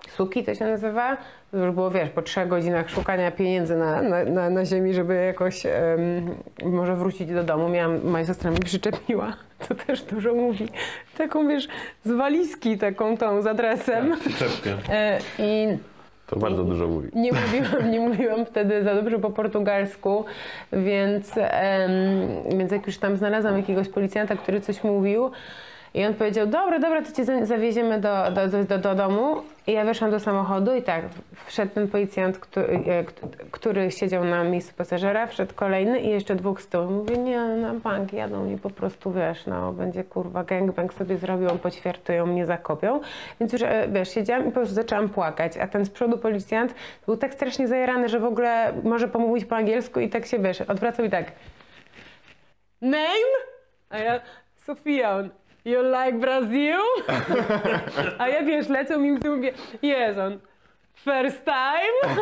Suki to się nazywa. To już było, wiesz, po trzech godzinach szukania pieniędzy na, na, na, na ziemi, żeby jakoś um, może wrócić do domu. Miałam, moja siostra mi przyczepiła, to też dużo mówi, taką, wiesz, z walizki, taką tą z adresem. Przyczepkę. E, I To bardzo dużo mówi. nie mówiłam, nie mówiłam wtedy za dobrze po portugalsku, więc, em, więc jak już tam znalazłam jakiegoś policjanta, który coś mówił i on powiedział, dobra, dobra, to cię za- zawieziemy do, do, do, do, do domu. I ja weszłam do samochodu i tak, wszedł ten policjant, który, e, k- który siedział na miejscu pasażera, wszedł kolejny i jeszcze dwóch z tyłu. Mówię, nie, na bank jadą i po prostu, wiesz, no, będzie kurwa gangbang sobie zrobią, poćwiartują, mnie zakopią. Więc już, e, wiesz, siedziałam i po prostu zaczęłam płakać, a ten z przodu policjant był tak strasznie zajarany, że w ogóle może pomówić po angielsku i tak się, wiesz, odwracał i tak, name? A ja, Sofia, on, you like Brazil? A ja, wiesz, lecą mi w tym, mówię, yes, on, first time?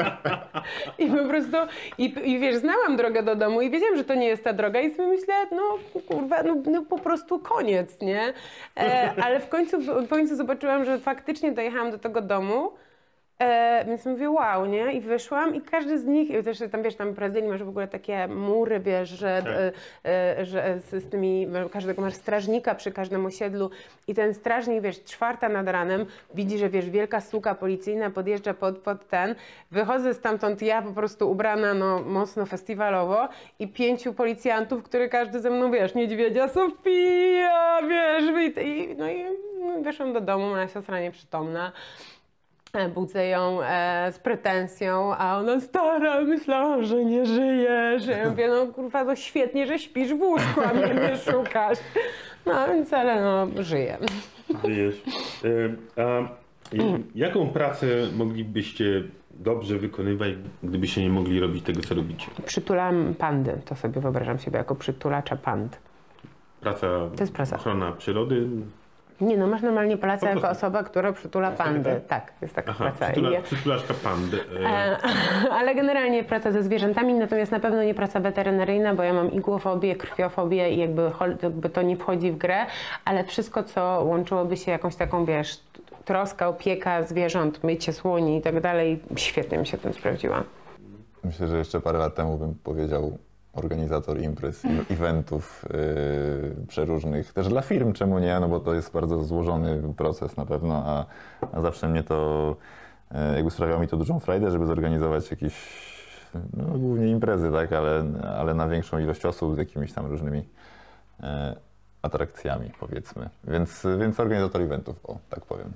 I po prostu, i, i wiesz, znałam drogę do domu i wiedziałam, że to nie jest ta droga i sobie myślę, no kurwa, no, no po prostu koniec, nie? E, ale w końcu, w końcu zobaczyłam, że faktycznie dojechałam do tego domu. E, więc mówię, wow, nie? I wyszłam i każdy z nich, też tam, wiesz, tam w Brazylii masz w ogóle takie mury, wiesz, że, Tak. e, e, że z, z tymi, każdego masz strażnika przy każdym osiedlu i ten strażnik, wiesz, czwarta nad ranem, widzi, że, wiesz, wielka suka policyjna podjeżdża pod, pod ten, wychodzę stamtąd ja po prostu ubrana, no, mocno festiwalowo i pięciu policjantów, który każdy ze mną, wiesz, niedźwiedzia, Sofia, wiesz, i, no i wyszłam do domu, moja siostra nieprzytomna. Budzę ją e, z pretensją, a ona, stara, myślałam, że nie żyjesz. Ja mówię, no kurwa, to świetnie, że śpisz w łóżku, a mnie nie szukasz. No więc, ale no, żyję. Żyjesz. E, a i- jaką pracę moglibyście dobrze wykonywać, gdybyście nie mogli robić tego, co robicie? Przytulam pandy, to sobie wyobrażam siebie jako przytulacza pand. Praca, To jest praca. ochrona przyrody? Nie no, masz normalnie pracę Po jako prostu. osoba, która przytula Jest takie, pandy. tak? Tak, jest taka Aha, praca. przytula, I ja- przytulaczka pandy. E, E, ale generalnie praca ze zwierzętami, natomiast na pewno nie praca weterynaryjna, bo ja mam igłofobię, krwiofobię i jakby, chol- jakby to nie wchodzi w grę, ale wszystko, co łączyłoby się jakąś taką, wiesz, troska, opieka zwierząt, mycie słoni i tak dalej, świetnie mi się tym sprawdziła. Myślę, że jeszcze parę lat temu bym powiedział organizator imprez, i- eventów yy, przeróżnych, też dla firm, czemu nie, no bo to jest bardzo złożony proces na pewno, a, a zawsze mnie to, yy, jakby sprawiało mi to dużą frajdę, żeby zorganizować jakieś, no głównie imprezy, tak, ale, ale na większą ilość osób z jakimiś tam różnymi yy, atrakcjami, powiedzmy. Więc, więc organizator eventów, o, tak powiem.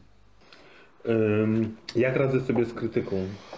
em, jak radzę sobie z krytyką?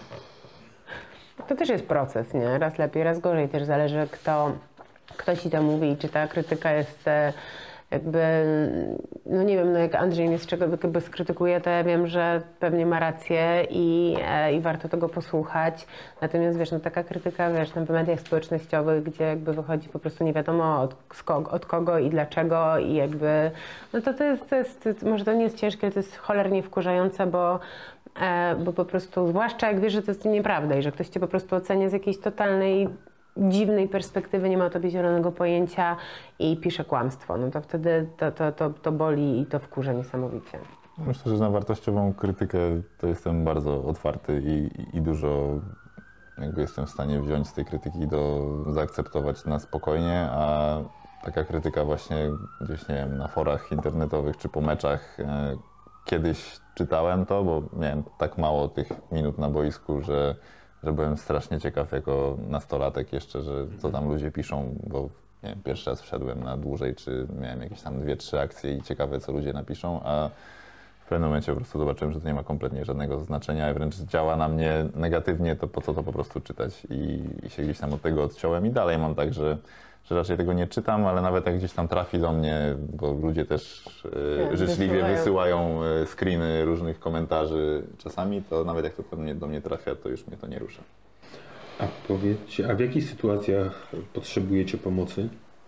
To też jest proces, nie? Raz lepiej, raz gorzej. Też zależy, kto, kto ci to mówi i czy ta krytyka jest e, jakby, no nie wiem, no jak Andrzej mnie z czego jakby skrytykuje, to ja wiem, że pewnie ma rację i, e, i warto tego posłuchać. Natomiast wiesz, no taka krytyka, wiesz, w mediach społecznościowych, gdzie jakby wychodzi po prostu nie wiadomo od, z kogo, od kogo i dlaczego i jakby, no to to jest, to jest, może to nie jest ciężkie, ale to jest cholernie wkurzające, bo E, bo po prostu, zwłaszcza jak wiesz, że to jest nieprawda i że ktoś cię po prostu ocenia z jakiejś totalnej, dziwnej perspektywy, nie ma o tobie zielonego pojęcia i pisze kłamstwo, no to wtedy to, to, to, to boli i to wkurza niesamowicie. Myślę, że na wartościową krytykę to jestem bardzo otwarty i, i dużo jakby jestem w stanie wziąć z tej krytyki do zaakceptować na spokojnie, a taka krytyka właśnie gdzieś, nie wiem, na forach internetowych czy po meczach, e, kiedyś czytałem to, bo miałem tak mało tych minut na boisku, że, że byłem strasznie ciekaw jako nastolatek jeszcze, że co tam ludzie piszą, bo nie wiem, pierwszy raz wszedłem na dłużej, czy miałem jakieś tam dwie, trzy akcje i ciekawe, co ludzie napiszą, a w pewnym momencie po prostu zobaczyłem, że to nie ma kompletnie żadnego znaczenia i wręcz działa na mnie negatywnie, to po co to po prostu czytać i, i się gdzieś tam od tego odciąłem i dalej mam tak, że, że raczej tego nie czytam, ale nawet jak gdzieś tam trafi do mnie, bo ludzie też e, Tak, życzliwie wysyłają. wysyłają e, screeny różnych komentarzy czasami, to nawet jak to do mnie, do mnie trafia, to już mnie to nie rusza. A powiedzcie, a w jakich sytuacjach potrzebujecie pomocy?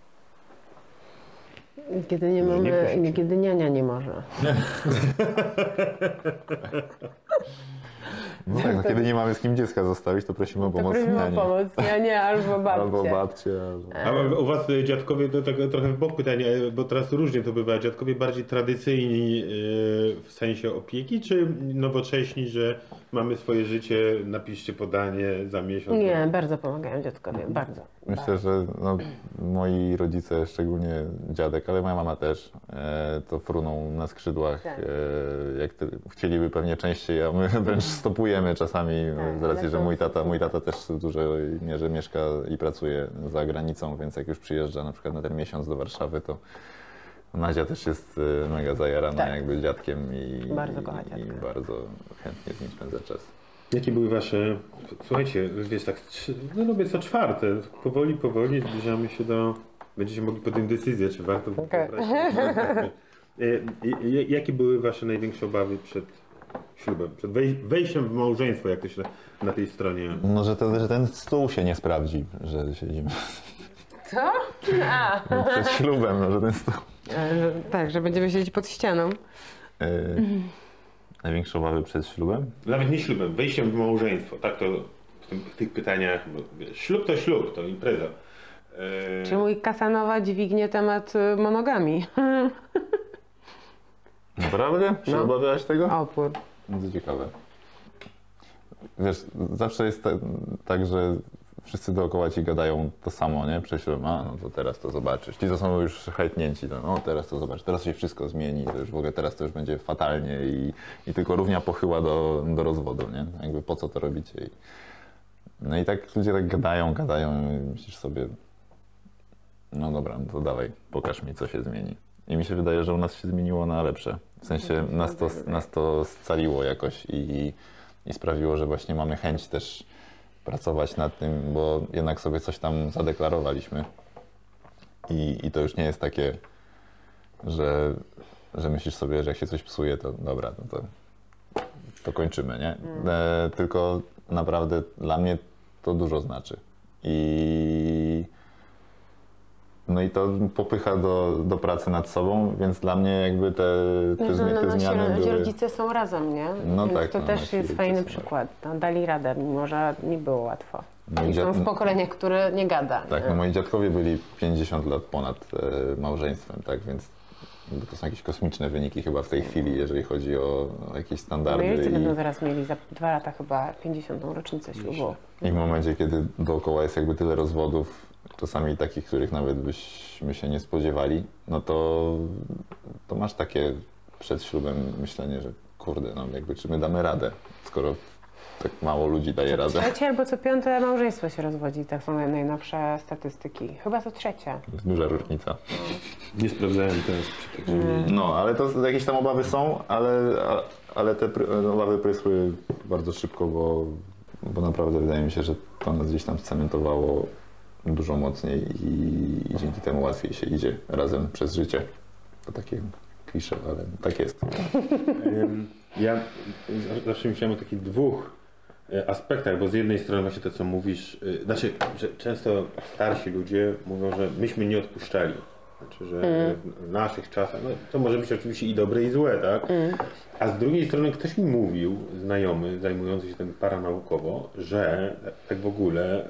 Kiedy nie Może nie mamy, prosicie. kiedy niania nie może. No tak, no kiedy nie mamy z kim dziecka zostawić, to prosimy o pomoc Prosimy o niani. pomoc, ja nie, albo babcie. Albo babcie. Albo... A u was dziadkowie, to tak trochę w bok pytanie, bo teraz różnie to bywa, dziadkowie bardziej tradycyjni yy, w sensie opieki, czy nowocześni, że mamy swoje życie, napiszcie podanie za miesiąc? Nie, bardzo pomagają dziadkowie, bardzo. Myślę, że no, moi rodzice, szczególnie dziadek, ale moja mama też, e, to fruną na skrzydłach. Tak. E, jak te, chcieliby pewnie częściej, a my wręcz stopujemy czasami Tak, z racji, ale że to- mój tata, mój tata też w dużej mierze mieszka i pracuje za granicą, więc jak już przyjeżdża na przykład na ten miesiąc do Warszawy, to Nadzia też jest e, mega zajarana Tak. jakby dziadkiem i, Bardzo kocha i, i dziadka. bardzo chętnie z nim spędza czas. Jakie były wasze, słuchajcie, wiesz tak, no robię co czwarte, powoli, powoli zbliżamy się do, będziecie mogli podjąć decyzję, czy warto Okej. wybrać. E, e, Jakie były wasze największe obawy przed ślubem, przed wej- wejściem w małżeństwo, jak to się na tej stronie... No, że, to, że ten stół się nie sprawdzi, że siedzimy Co? A, przed ślubem, no, że ten stół. że, tak, że będziemy siedzieć pod ścianą. E, największe obawy przed ślubem? Nawet nie ślubem, wejściem w małżeństwo, tak to w, tym, w tych pytaniach, bo wiesz, ślub to ślub, to impreza. E, Czy mój Kasanowa dźwignie temat y, monogami? Naprawdę? Czy No. obawiałaś tego? Opór. To ciekawe. Wiesz, zawsze jest ta, tak, że wszyscy dookoła ci gadają to samo, nie? Przed ślubem, a no to teraz to zobaczysz. Ci to są już chętnięci, to no teraz to zobacz, teraz się wszystko zmieni, to już w ogóle teraz to już będzie fatalnie i, i tylko równia pochyła do, do rozwodu, nie? Jakby po co to robicie? I, no i tak ludzie tak gadają, gadają i myślisz sobie, no dobra, no to dawaj, pokaż mi, co się zmieni. I mi się wydaje, że u nas się zmieniło na lepsze. W sensie nas to, nas to scaliło jakoś i, i sprawiło, że właśnie mamy chęć też pracować nad tym, bo jednak sobie coś tam zadeklarowaliśmy. I, i to już nie jest takie, że, że myślisz sobie, że jak się coś psuje, to dobra, no to, to kończymy, nie? E, tylko naprawdę dla mnie to dużo znaczy. I no i to popycha do, do pracy nad sobą, więc dla mnie jakby te, te, No, zmi- no, te nasi zmiany ro- były... rodzice są razem, nie? No Więc tak, to no, też nasi jest rodzice fajny są przykład. No, dali radę, mimo że nie było łatwo. Moi I są dziad- z pokolenia, które nie gada. Tak, nie? no moi dziadkowie byli pięćdziesiąt lat ponad e, małżeństwem, tak, więc jakby to są jakieś kosmiczne wyniki chyba w tej chwili, jeżeli chodzi o, o jakieś standardy. Moi rodzice I, będą zaraz mieli za dwa lata chyba pięćdziesiątą rocznicę ślubu. I w momencie, kiedy dookoła jest jakby tyle rozwodów, czasami takich, których nawet byśmy się nie spodziewali, no to, to masz takie przed ślubem myślenie, że kurde, no jakby czy my damy radę, skoro tak mało ludzi daje radę. Trzecie albo co piąte małżeństwo się rozwodzi, tak są najnowsze statystyki. Chyba co trzecie. To jest duża różnica. Nie sprawdzałem teraz, także nie. No, ale to jakieś tam obawy są, ale, a- ale te pry- obawy prysły bardzo szybko, bo, bo naprawdę wydaje mi się, że to nas gdzieś tam scementowało dużo mocniej i, i dzięki temu łatwiej się idzie razem przez życie. To takie klisze, ale tak jest. Ym, Ja z- zawsze myślałem o takich dwóch e, aspektach, bo z jednej strony właśnie to, co mówisz, y, znaczy, że często starsi ludzie mówią, że myśmy nie odpuszczali. Znaczy, że w naszych czasach, no to może być oczywiście i dobre, i złe, tak? A z drugiej strony ktoś mi mówił, znajomy, zajmujący się tym paranaukowo, że tak w ogóle y,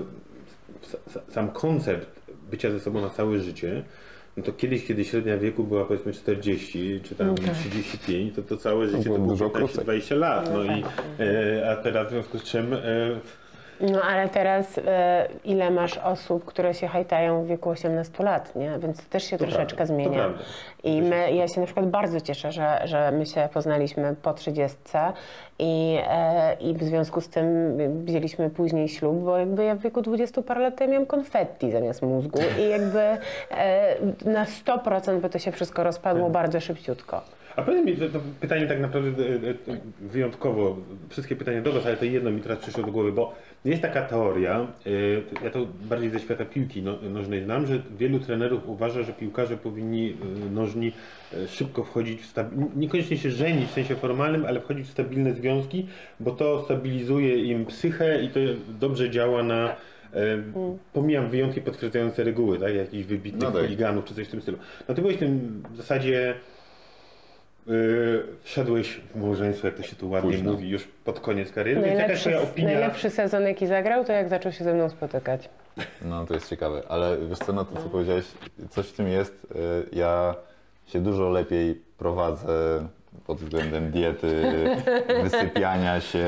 sa- sam koncept bycia ze sobą na całe życie, no to kiedyś, kiedy średnia wieku była powiedzmy czterdzieści czy tam trzydzieści pięć, to to całe życie to było było dużo piętnaście krócej. dwadzieścia lat. No i, e, a teraz w związku z czym e, No ale teraz e, ile masz osób, które się hajtają w wieku osiemnastu lat, nie? Więc to też się troszeczkę prawda, to zmienia. prawda. I my, ja się na przykład bardzo cieszę, że, że my się poznaliśmy po trzydziestce i, e, i w związku z tym wzięliśmy później ślub, bo jakby ja w wieku dwudziestu parę lat to ja miałam konfetti zamiast mózgu i jakby e, na sto procent by to się wszystko rozpadło bardzo szybciutko. A powiedz mi, to, to pytanie tak naprawdę e, e, wyjątkowo, wszystkie pytania do Was, ale to jedno mi teraz przyszło do głowy, bo jest taka teoria, e, ja to bardziej ze świata piłki no, nożnej znam, że wielu trenerów uważa, że piłkarze powinni e, nożni e, szybko wchodzić w stabilne, niekoniecznie się żenić w sensie formalnym, ale wchodzić w stabilne związki, bo to stabilizuje im psychę i to dobrze działa na E, pomijam wyjątki potwierdzające reguły, tak? Jakichś wybitnych No tak. chuliganów czy coś w tym stylu. No ty byłeś w tym w zasadzie Yy, wszedłeś w małżeństwo, jak to się tu ładnie Późno. mówi, już pod koniec kariery, więc jaka Najlepszy, twoja opinia? najlepszy sezon, jaki zagrał, to jak zaczął się ze mną spotykać. No to jest ciekawe, ale wiesz co, no to co powiedziałeś, coś w tym jest. y, Ja się dużo lepiej prowadzę pod względem diety, wysypiania się,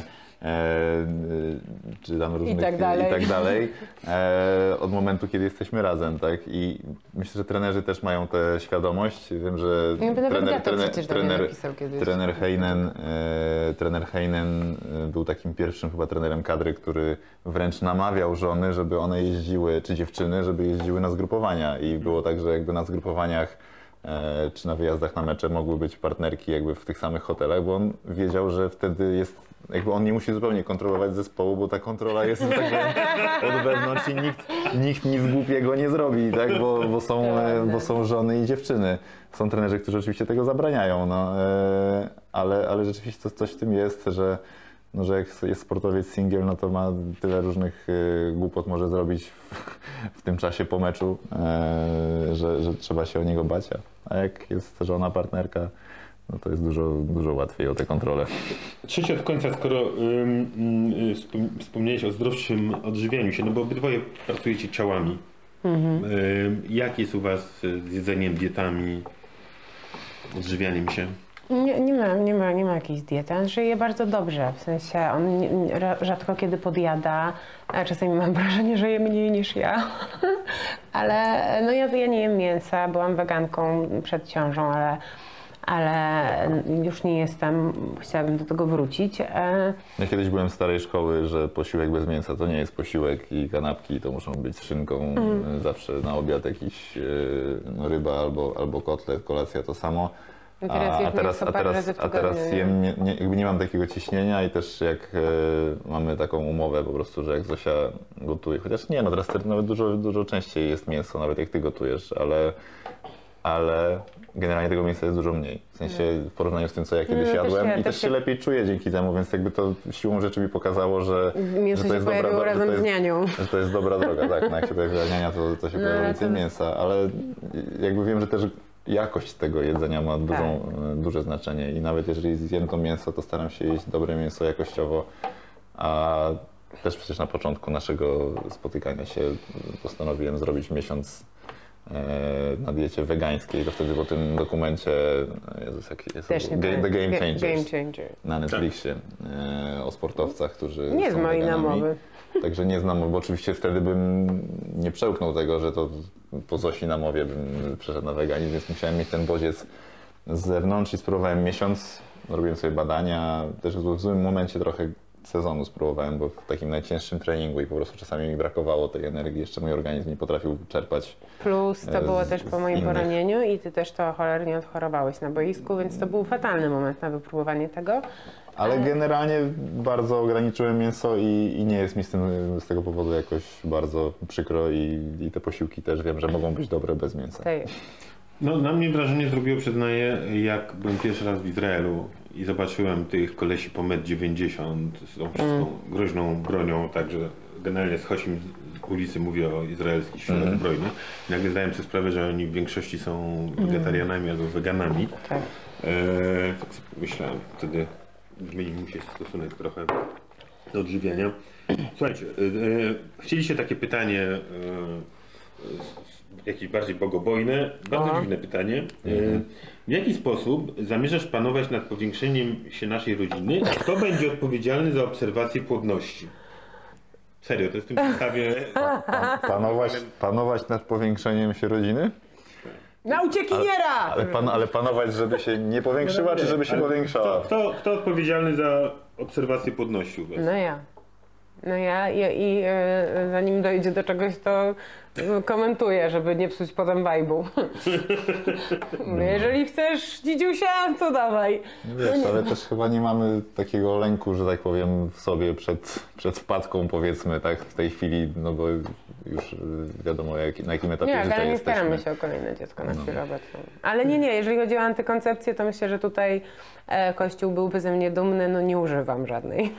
e, y, czy tam różnych tak dalej. i tak dalej e, od momentu, kiedy jesteśmy razem, tak? I myślę, że trenerzy też mają tę świadomość. Wiem, że Nie, bo nawet trener, Gato trener, przecież do mnie trener, napisał kiedyś. trener Heinen, e, trener Heinen e, był takim pierwszym chyba trenerem kadry, który wręcz namawiał żony, żeby one jeździły, czy dziewczyny, żeby jeździły na zgrupowania. I było tak, że jakby na zgrupowaniach e, czy na wyjazdach na mecze mogły być partnerki jakby w tych samych hotelach, bo on wiedział, że wtedy jest, jakby on nie musi zupełnie kontrolować zespołu, bo ta kontrola jest tak powiem, od wewnątrz i nikt, nikt nic głupiego nie zrobi, tak? bo, bo, są, e, bo są żony i dziewczyny. Są trenerzy, którzy oczywiście tego zabraniają, no, e, ale, ale rzeczywiście coś, coś w tym jest, że no, że jak jest sportowiec singiel, no to ma tyle różnych y, głupot może zrobić w, w tym czasie po meczu, e, że, że trzeba się o niego bać. A jak jest żona, partnerka, no to jest dużo, dużo łatwiej o tę kontrolę. Trzecie od końca, skoro ym, ym, wspom- wspomniałeś o zdrowszym odżywianiu się, no bo obydwoje pracujecie ciałami. Mhm. Ym, jak jest u was z jedzeniem, dietami, odżywianiem się? Nie, nie, ma, nie, ma, nie ma jakiejś diety. On żyje bardzo dobrze, w sensie on nie, nie, ra- rzadko kiedy podjada, a czasami mam wrażenie, że je mniej niż ja, ale no ja, ja nie jem mięsa, byłam weganką przed ciążą, ale, ale już nie jestem, chciałabym do tego wrócić. E, Ja kiedyś byłem starej szkoły, że posiłek bez mięsa to nie jest posiłek i kanapki to muszą być z szynką, mm. zawsze na obiad jakiś y, no, ryba albo, albo kotlet, kolacja to samo. No teraz A, a jesz teraz, mięso a parę teraz, razy w a teraz tygodniu, nie? jem, nie, nie, jakby nie mam takiego ciśnienia i też jak e, mamy taką umowę po prostu, że jak Zosia gotuje, chociaż nie, no teraz też nawet dużo, dużo częściej jest mięso, nawet jak ty gotujesz, ale, ale generalnie tego mięsa jest dużo mniej. W sensie w porównaniu z tym, co ja kiedyś No, też jadłem ja- i też też się się- lepiej czuję dzięki temu, więc jakby to siłą rzeczy mi pokazało, że, mięso że to się jest dobra, pojawiło że to razem jest, z nianią. że to jest dobra droga, tak, no jak się pojawiła niania, to, to się No, pojawiło ale więcej to- mięsa, ale jakby wiem, że też jakość tego jedzenia ma dużą, duże znaczenie i nawet jeżeli zjem to mięso, to staram się jeść dobre mięso jakościowo, a też przecież na początku naszego spotykania się postanowiłem zrobić miesiąc e, na diecie wegańskiej, to wtedy po tym dokumencie, Jezus, jak jest, Też nie Ga- The pamiętam. Game Ga- Changers Game Changer. na Netflixie e, o sportowcach, którzy Nie z są mojej weganami. namowy. Także nie znam, bo oczywiście wtedy bym nie przełknął tego, że to po Zosi namowie bym przeszedł na weganizm, więc musiałem mieć ten bodziec z zewnątrz i spróbowałem miesiąc, robiłem sobie badania, też w złym momencie trochę sezonu spróbowałem, bo w takim najcięższym treningu i po prostu czasami mi brakowało tej energii, jeszcze mój organizm nie potrafił czerpać. Plus to E, było z- też po z moim innych. poronieniu i ty też to cholernie odchorowałeś na boisku, więc to był fatalny moment na wypróbowanie tego. Ale generalnie bardzo ograniczyłem mięso i, i nie jest mi z, tym, z tego powodu jakoś bardzo przykro i, i te posiłki też wiem, że mogą być dobre bez mięsa. Tej, No, na mnie wrażenie zrobiło, przyznaję, jak byłem pierwszy raz w Izraelu i zobaczyłem tych kolesi po metr dziewięćdziesiąt z tą wszystką Mm. groźną bronią, także generalnie schodzimy z ulicy, mówię o izraelskich siłach Mhm. zbrojnych. I nagle zdałem sobie sprawę, że oni w większości są wegetarianami albo weganami. tak. E, tak sobie myślałem, wtedy zmienił mi się stosunek trochę do odżywiania. Słuchajcie, e, e, chcieliście takie pytanie, e, e, jakieś bardziej bogobojne, bardzo O. dziwne pytanie. E, w jaki sposób zamierzasz panować nad powiększeniem się naszej rodziny? Kto będzie odpowiedzialny za obserwację płodności? Serio, to jest w tym przedstawie... Pan, panować, panować nad powiększeniem się rodziny? Na uciekiniera! Ale, pan, ale panować, żeby się nie powiększyła, czy żeby się Ale powiększała? Kto, kto, kto odpowiedzialny za obserwację płodności u was? No ja. No ja i, i e, zanim dojdzie do czegoś, to e, komentuję, żeby nie psuć potem vibe'u. Mówię, jeżeli chcesz dzidziusia, to dawaj. Wiesz, ale też chyba nie mamy takiego lęku, że tak powiem, w sobie przed, przed wpadką, powiedzmy, tak, w tej chwili, no bo już y, wiadomo, jak, na jakim etapie Nie, życia ale nie jesteśmy. staramy się o kolejne dziecko na chwilę obecną. Ale nie, nie, jeżeli chodzi o antykoncepcję, to myślę, że tutaj e, Kościół byłby ze mnie dumny, no nie używam żadnej.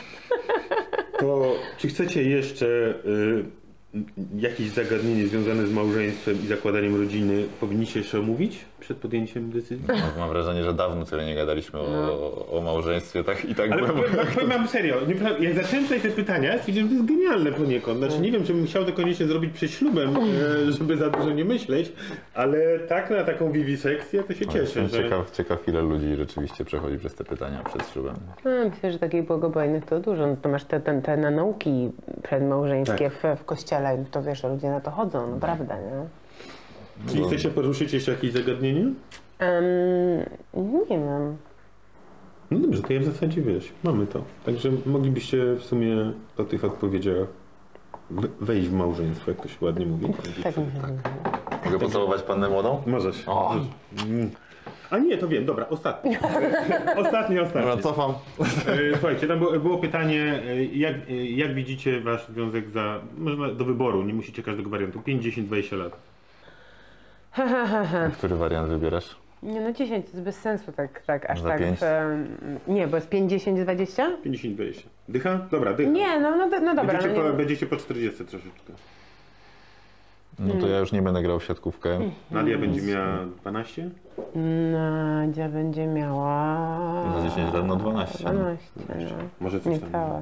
To czy chcecie jeszcze y, jakieś zagadnienie związane z małżeństwem i zakładaniem rodziny powinniście jeszcze omówić przed podjęciem decyzji? Mam wrażenie, że dawno tyle nie gadaliśmy o, o małżeństwie, tak i tak Ale byłem. powiem wam serio, nie, jak zacząłem tutaj te pytania, stwierdziłem, że to jest genialne poniekąd. Znaczy nie wiem, czy bym chciał to koniecznie zrobić przed ślubem, e, żeby za dużo nie myśleć, ale tak na taką wiwisekcję to się cieszę, Jestem że... ciekaw, ciekaw, ile ludzi rzeczywiście przechodzi przez te pytania przed ślubem. No, myślę, że takich błogobojnych to dużo. No, to masz te, te, te na nauki przedmałżeńskie Tak. w, w kościele, to wiesz, ludzie na to chodzą, no prawda, nie? Czyli chcecie poruszyć jeszcze jakieś zagadnienie? Um, nie wiem. No dobrze, to ja w zasadzie wiesz, mamy to. Także moglibyście w sumie po tych odpowiedziach we- wejść w małżeństwo, jak to się ładnie mówi. Tak, Mogę pocałować pannę młodą? Możesz. O. możesz. Mm. A nie, to wiem, dobra, ostatni. ostatni, ostatni. Dobra, cofam. E, Słuchajcie, tam było, było pytanie, e, jak, e, jak widzicie wasz związek za, można do wyboru, nie musicie każdego wariantu, pięć, dziesięć, dwadzieścia lat. Ha, ha, ha, ha. Który wariant wybierasz? Nie no dziesięć to jest bez sensu tak, tak aż Za tak. pięć? W, nie, bo jest pięć, dziesięć, dwadzieścia? pięć, dziesięć, dwadzieścia. Dycha? Dobra, dycha. Nie, no, no, no dobra. Będziecie, No, po, nie. będziecie po czterdzieści troszeczkę. No to ja już nie będę grał w siatkówkę. Nadia będzie miała dwanaście? Nadzia będzie miała... Za dziesięć lat, no dwanaście. dwanaście, no. Może coś tam. Niecałe.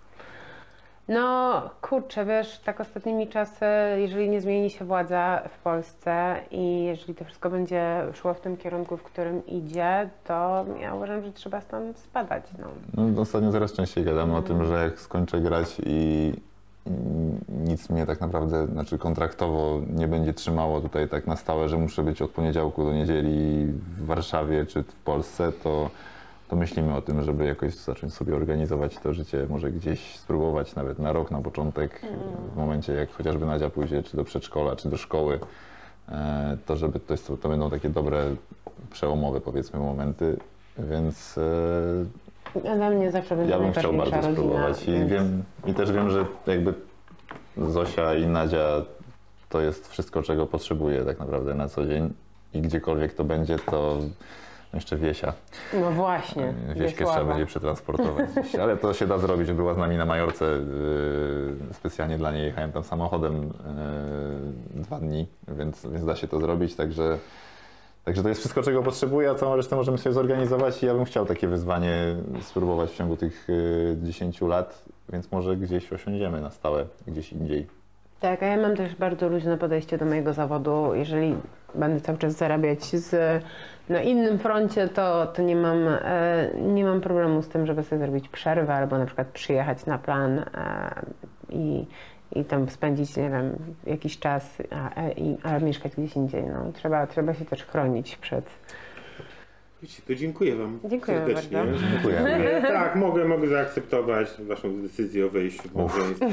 No kurczę, wiesz, tak ostatnimi czasy, jeżeli nie zmieni się władza w Polsce i jeżeli to wszystko będzie szło w tym kierunku, w którym idzie, to ja uważam, że trzeba stąd spadać. No. No, ostatnio coraz częściej gadamy o tym, że jak skończę grać i i nic mnie tak naprawdę, znaczy kontraktowo nie będzie trzymało tutaj tak na stałe, że muszę być od poniedziałku do niedzieli w Warszawie czy w Polsce, to, to myślimy o tym, żeby jakoś zacząć sobie organizować to życie, może gdzieś spróbować nawet na rok, na początek, w momencie jak chociażby Nadzia pójdzie czy do przedszkola, czy do szkoły, e, to żeby to, jest, to będą takie dobre, przełomowe powiedzmy momenty, więc e, A dla mnie zawsze będzie ja bym chciał najważniejsza bardzo rodzina, spróbować i więc- wiem, i też wiem, że jakby Zosia i Nadzia to jest wszystko, czego potrzebuję tak naprawdę na co dzień i gdziekolwiek to będzie, to jeszcze Wiesia. No właśnie, Wieśkę trzeba Wiesława. będzie przetransportować gdzieś, ale to się da zrobić. Była z nami na Majorce, yy, specjalnie dla niej jechałem tam samochodem yy, dwa dni, więc, więc da się to zrobić, także Także to jest wszystko, czego potrzebuję, a całą resztę możemy sobie zorganizować i ja bym chciał takie wyzwanie spróbować w ciągu tych y, dziesięciu lat, więc może gdzieś osiądziemy na stałe, gdzieś indziej. Tak, a ja mam też bardzo luźne podejście do mojego zawodu. Jeżeli będę cały czas zarabiać z, na innym froncie, to, to nie, mam, e, nie mam problemu z tym, żeby sobie zrobić przerwę albo na przykład przyjechać na plan e, i, i tam spędzić, nie wiem, jakiś czas, a, a, i, a mieszkać gdzieś indziej. No, trzeba, trzeba się też chronić przed... Wiecie, to dziękuję wam Dziękujemy serdecznie. bardzo. Dziękujemy. E, Tak, mogę, mogę zaakceptować waszą decyzję o wejściu w małżeństwo.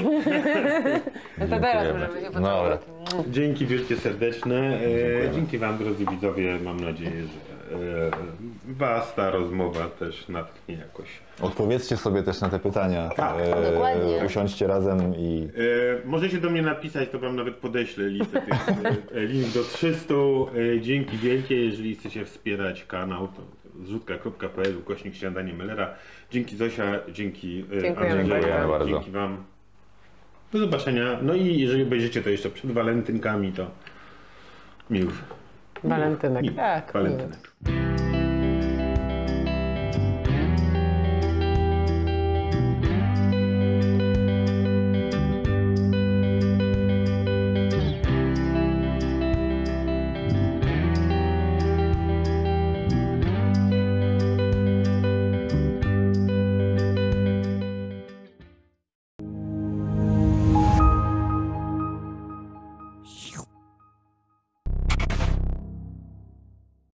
No to teraz możemy się No, ale Dzięki wielkie serdeczne. E, dzięki wam, drodzy widzowie. Mam nadzieję, że e, was ta rozmowa też natknie jakoś. odpowiedzcie sobie też na te pytania. Tak, E, dokładnie. Usiądźcie razem i E, możecie do mnie napisać, to wam nawet podeślę listę tych e, link do trzystu. E, dzięki wielkie, jeżeli chcecie wspierać kanał, to zrzutka kropka p l ukośnik śniadanie Mellera. Dzięki Zosia, dzięki e, Dziękujemy Andrzeju, bardzo. bardzo. dzięki wam. Do zobaczenia. No i jeżeli obejrzycie to jeszcze przed walentynkami, to miłych. Walentynek, Miłych tak. walentynek.